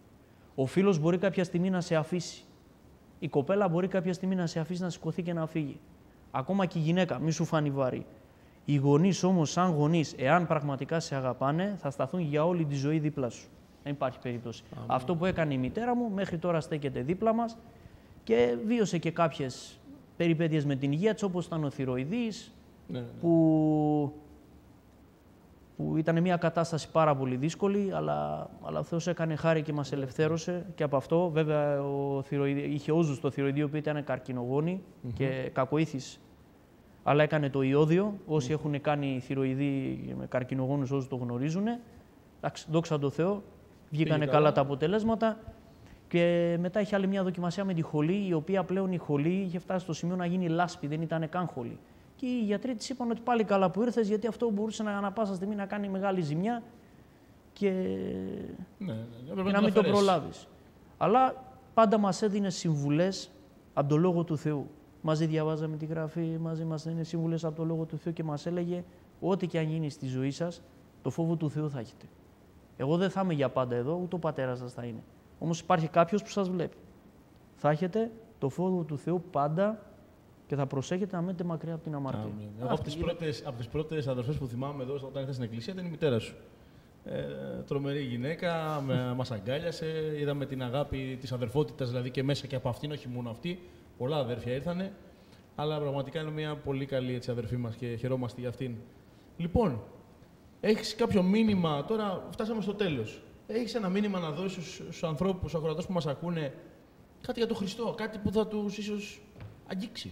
Ο φίλος μπορεί κάποια στιγμή να σε αφήσει. Η κοπέλα μπορεί κάποια στιγμή να σε αφήσει να σηκωθεί και να φύγει. Ακόμα και η γυναίκα, μη σου φάνει βαρύ. Οι γονείς όμως, σαν γονείς, εάν πραγματικά σε αγαπάνε, θα σταθούν για όλη τη ζωή δίπλα σου. Δεν υπάρχει περίπτωση. Αυτό που έκανε η μητέρα μου, μέχρι τώρα στέκεται δίπλα μας και βίωσε και κάποιες περιπέτειες με την υγεία της, όπως ήταν ο θηροειδής, που ήταν μια κατάσταση πάρα πολύ δύσκολη, αλλά ο Θεός έκανε χάρη και μας ελευθέρωσε και από αυτό. Βέβαια, είχε όζους το θηροειδή, που ήταν καρκινογόνη και κακοήθης. Αλλά έκανε το ιόδιο. Όσοι έχουν κάνει θηροειδή με καρκινογόνους, όσοι το γνωρίζουν. Εντάξει, δόξα τω Θεώ, βγήκανε καλά τα αποτελέσματα. Και μετά είχε άλλη μια δοκιμασία με τη χολή, η οποία πλέον η χολή είχε φτάσει στο σημείο να γίνει λάσπη, δεν ήταν καν χολή. Και οι γιατροί της είπαν ότι πάλι καλά που ήρθες, γιατί αυτό μπορούσε να πάσα στιγμή να κάνει μεγάλη ζημιά και να μην το προλάβεις. Αλλά πάντα μας έδινε συμβουλές από τον Λόγο του Θεού. Μαζί διαβάζαμε τη Γραφή, μαζί μας έδινε συμβουλές από τον Λόγο του Θεού και μας έλεγε ό,τι και αν γίνει στη ζωή σας, το φόβο του Θεού θα έχετε. Εγώ δεν θα είμαι για πάντα εδώ, ούτε ο πατέρας σας θα είναι. Όμως υπάρχει κάποιος που σας βλέπει. Θα έχετε το φόβο του Θεού πάντα και θα προσέχετε να μένετε μακριά από την αμαρτία. Από τις πρώτες αδερφές που θυμάμαι εδώ, όταν ήρθα στην εκκλησία, ήταν η μητέρα σου. Τρομερή γυναίκα, μας αγκάλιασε, είδαμε την αγάπη της αδερφότητας, δηλαδή και μέσα και από αυτήν, όχι μόνο αυτή. Πολλά αδέρφια ήρθανε, αλλά πραγματικά είναι μια πολύ καλή έτσι, αδερφή μας και χαιρόμαστε για αυτήν. Λοιπόν, έχεις κάποιο μήνυμα, τώρα φτάσαμε στο τέλος. Έχεις ένα μήνυμα να δώσεις στους ανθρώπους, στους ακροατές που μας ακούνε, κάτι για τον Χριστό, κάτι που θα τους ίσως αγγίξει?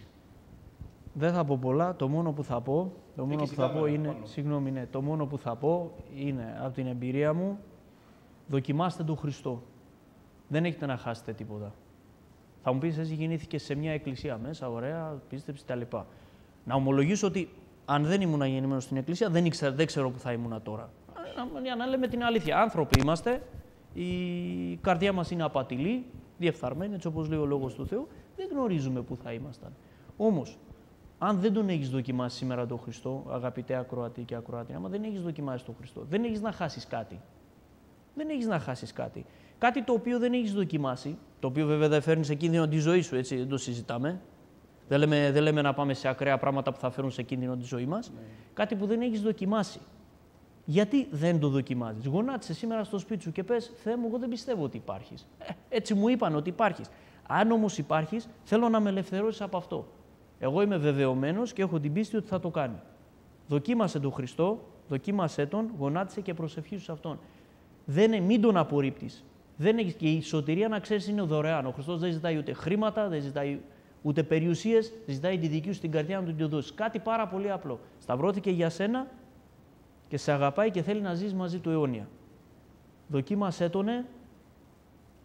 Δεν θα πω πολλά. Το μόνο που θα πω, είναι, το μόνο που θα πω είναι από την εμπειρία μου, δοκιμάστε τον Χριστό. Δεν έχετε να χάσετε τίποτα. Θα μου πεις, εσύ γεννήθηκε σε μια εκκλησία μέσα, ωραία, πίστεψε τα λοιπά. Να ομολογήσω ότι αν δεν ήμουν γεννημένος στην εκκλησία, δεν ξέρω που θα ήμουν τώρα. Για να λέμε την αλήθεια. Άνθρωποι είμαστε, η καρδιά μας είναι απατηλή, διεφθαρμένη, έτσι όπως λέει ο Λόγος του Θεού, δεν γνωρίζουμε που θα ήμασταν. Όμως, αν δεν τον έχεις δοκιμάσει σήμερα τον Χριστό, αγαπητέ ακροατή και ακροατή, άμα δεν έχεις δοκιμάσει τον Χριστό, δεν έχεις να χάσεις κάτι. Δεν έχεις να χάσεις κάτι. Κάτι το οποίο δεν έχεις δοκιμάσει, το οποίο βέβαια δεν φέρνει σε κίνδυνο τη ζωή σου, έτσι, δεν το συζητάμε. Δεν λέμε να πάμε σε ακραία πράγματα που θα φέρουν σε κίνδυνο τη ζωή μας. Κάτι που δεν έχεις δοκιμάσει. Γιατί δεν το δοκιμάζεις? Γονάτισε σήμερα στο σπίτι σου και πες, Θεέ μου, εγώ δεν πιστεύω ότι υπάρχεις. Έτσι μου είπαν ότι υπάρχεις. Αν όμως υπάρχεις, θέλω να με ελευθερώσεις από αυτό. Εγώ είμαι βεβαιωμένος και έχω την πίστη ότι θα το κάνει. Δοκίμασε τον Χριστό, δοκίμασέ τον, γονάτισε και προσευχήσου σε αυτόν. Μην τον απορρίπτεις. Και η σωτηρία, να ξέρεις, είναι δωρεάν. Ο Χριστός δεν ζητάει ούτε χρήματα, δεν ζητάει ούτε περιουσίες, ζητάει τη δική σου την καρδιά να του τη δώσεις. Κάτι πάρα πολύ απλό. Σταυρώθηκε για σένα και σε αγαπάει και θέλει να ζεις μαζί του αιώνια. Δοκίμασέ τον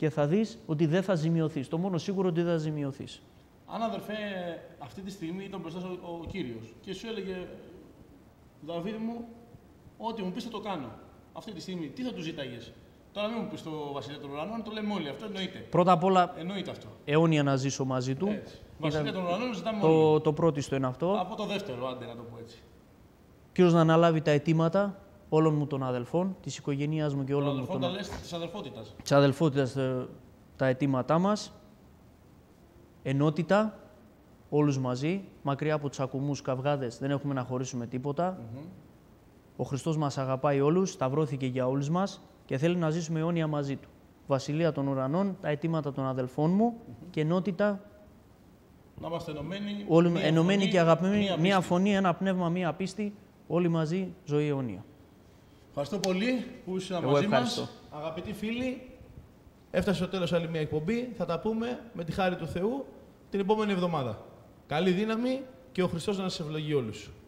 και θα δεις ότι δεν θα ζημιωθείς. Το μόνο σίγουρο ότι δεν θα ζημιωθείς. Αν, αδερφέ, αυτή τη στιγμή ήταν μπροστά ο Κύριος και σου έλεγε, Δαβίδ μου, ό,τι μου πεις θα το κάνω. Αυτή τη στιγμή, τι θα του ζήταγες? Τώρα μην μου πεις το Βασιλεία των Ουρανών, το λέμε όλοι, αυτό εννοείται. Πρώτα απ' όλα, εννοείται αυτό. αιώνια να ζήσω μαζί του. Βασιλεία των Ουρανών ζητάμε όλοι. Το πρώτιστο είναι αυτό. Από το δεύτερο, άντε να το πω έτσι. Κύριος να αναλάβει τα αιτήματα όλων μου των αδελφών, της οικογένειάς μου και όλων μου των αδελφών. Της αδελφότητας. Της αδελφότητας τα αιτήματά μας. Ενότητα, όλους μαζί, μακριά από τους ακουμούς καυγάδες, δεν έχουμε να χωρίσουμε τίποτα. Ο Χριστός μας αγαπάει όλους, σταυρώθηκε για όλους μας και θέλει να ζήσουμε αιώνια μαζί Του. Βασιλεία των Ουρανών, τα αιτήματα των αδελφών μου και ενότητα. Να είμαστε ενωμένοι και αγαπημένοι, μία φωνή, ένα πνεύμα, μία πίστη, όλοι μαζί, ζωή αιώνια. Ευχαριστώ πολύ που ήσουν μαζί μας. Αγαπητοί φίλοι, έφτασε στο τέλος άλλη μια εκπομπή. Θα τα πούμε με τη χάρη του Θεού την επόμενη εβδομάδα. Καλή δύναμη και ο Χριστός να σας ευλογεί όλους.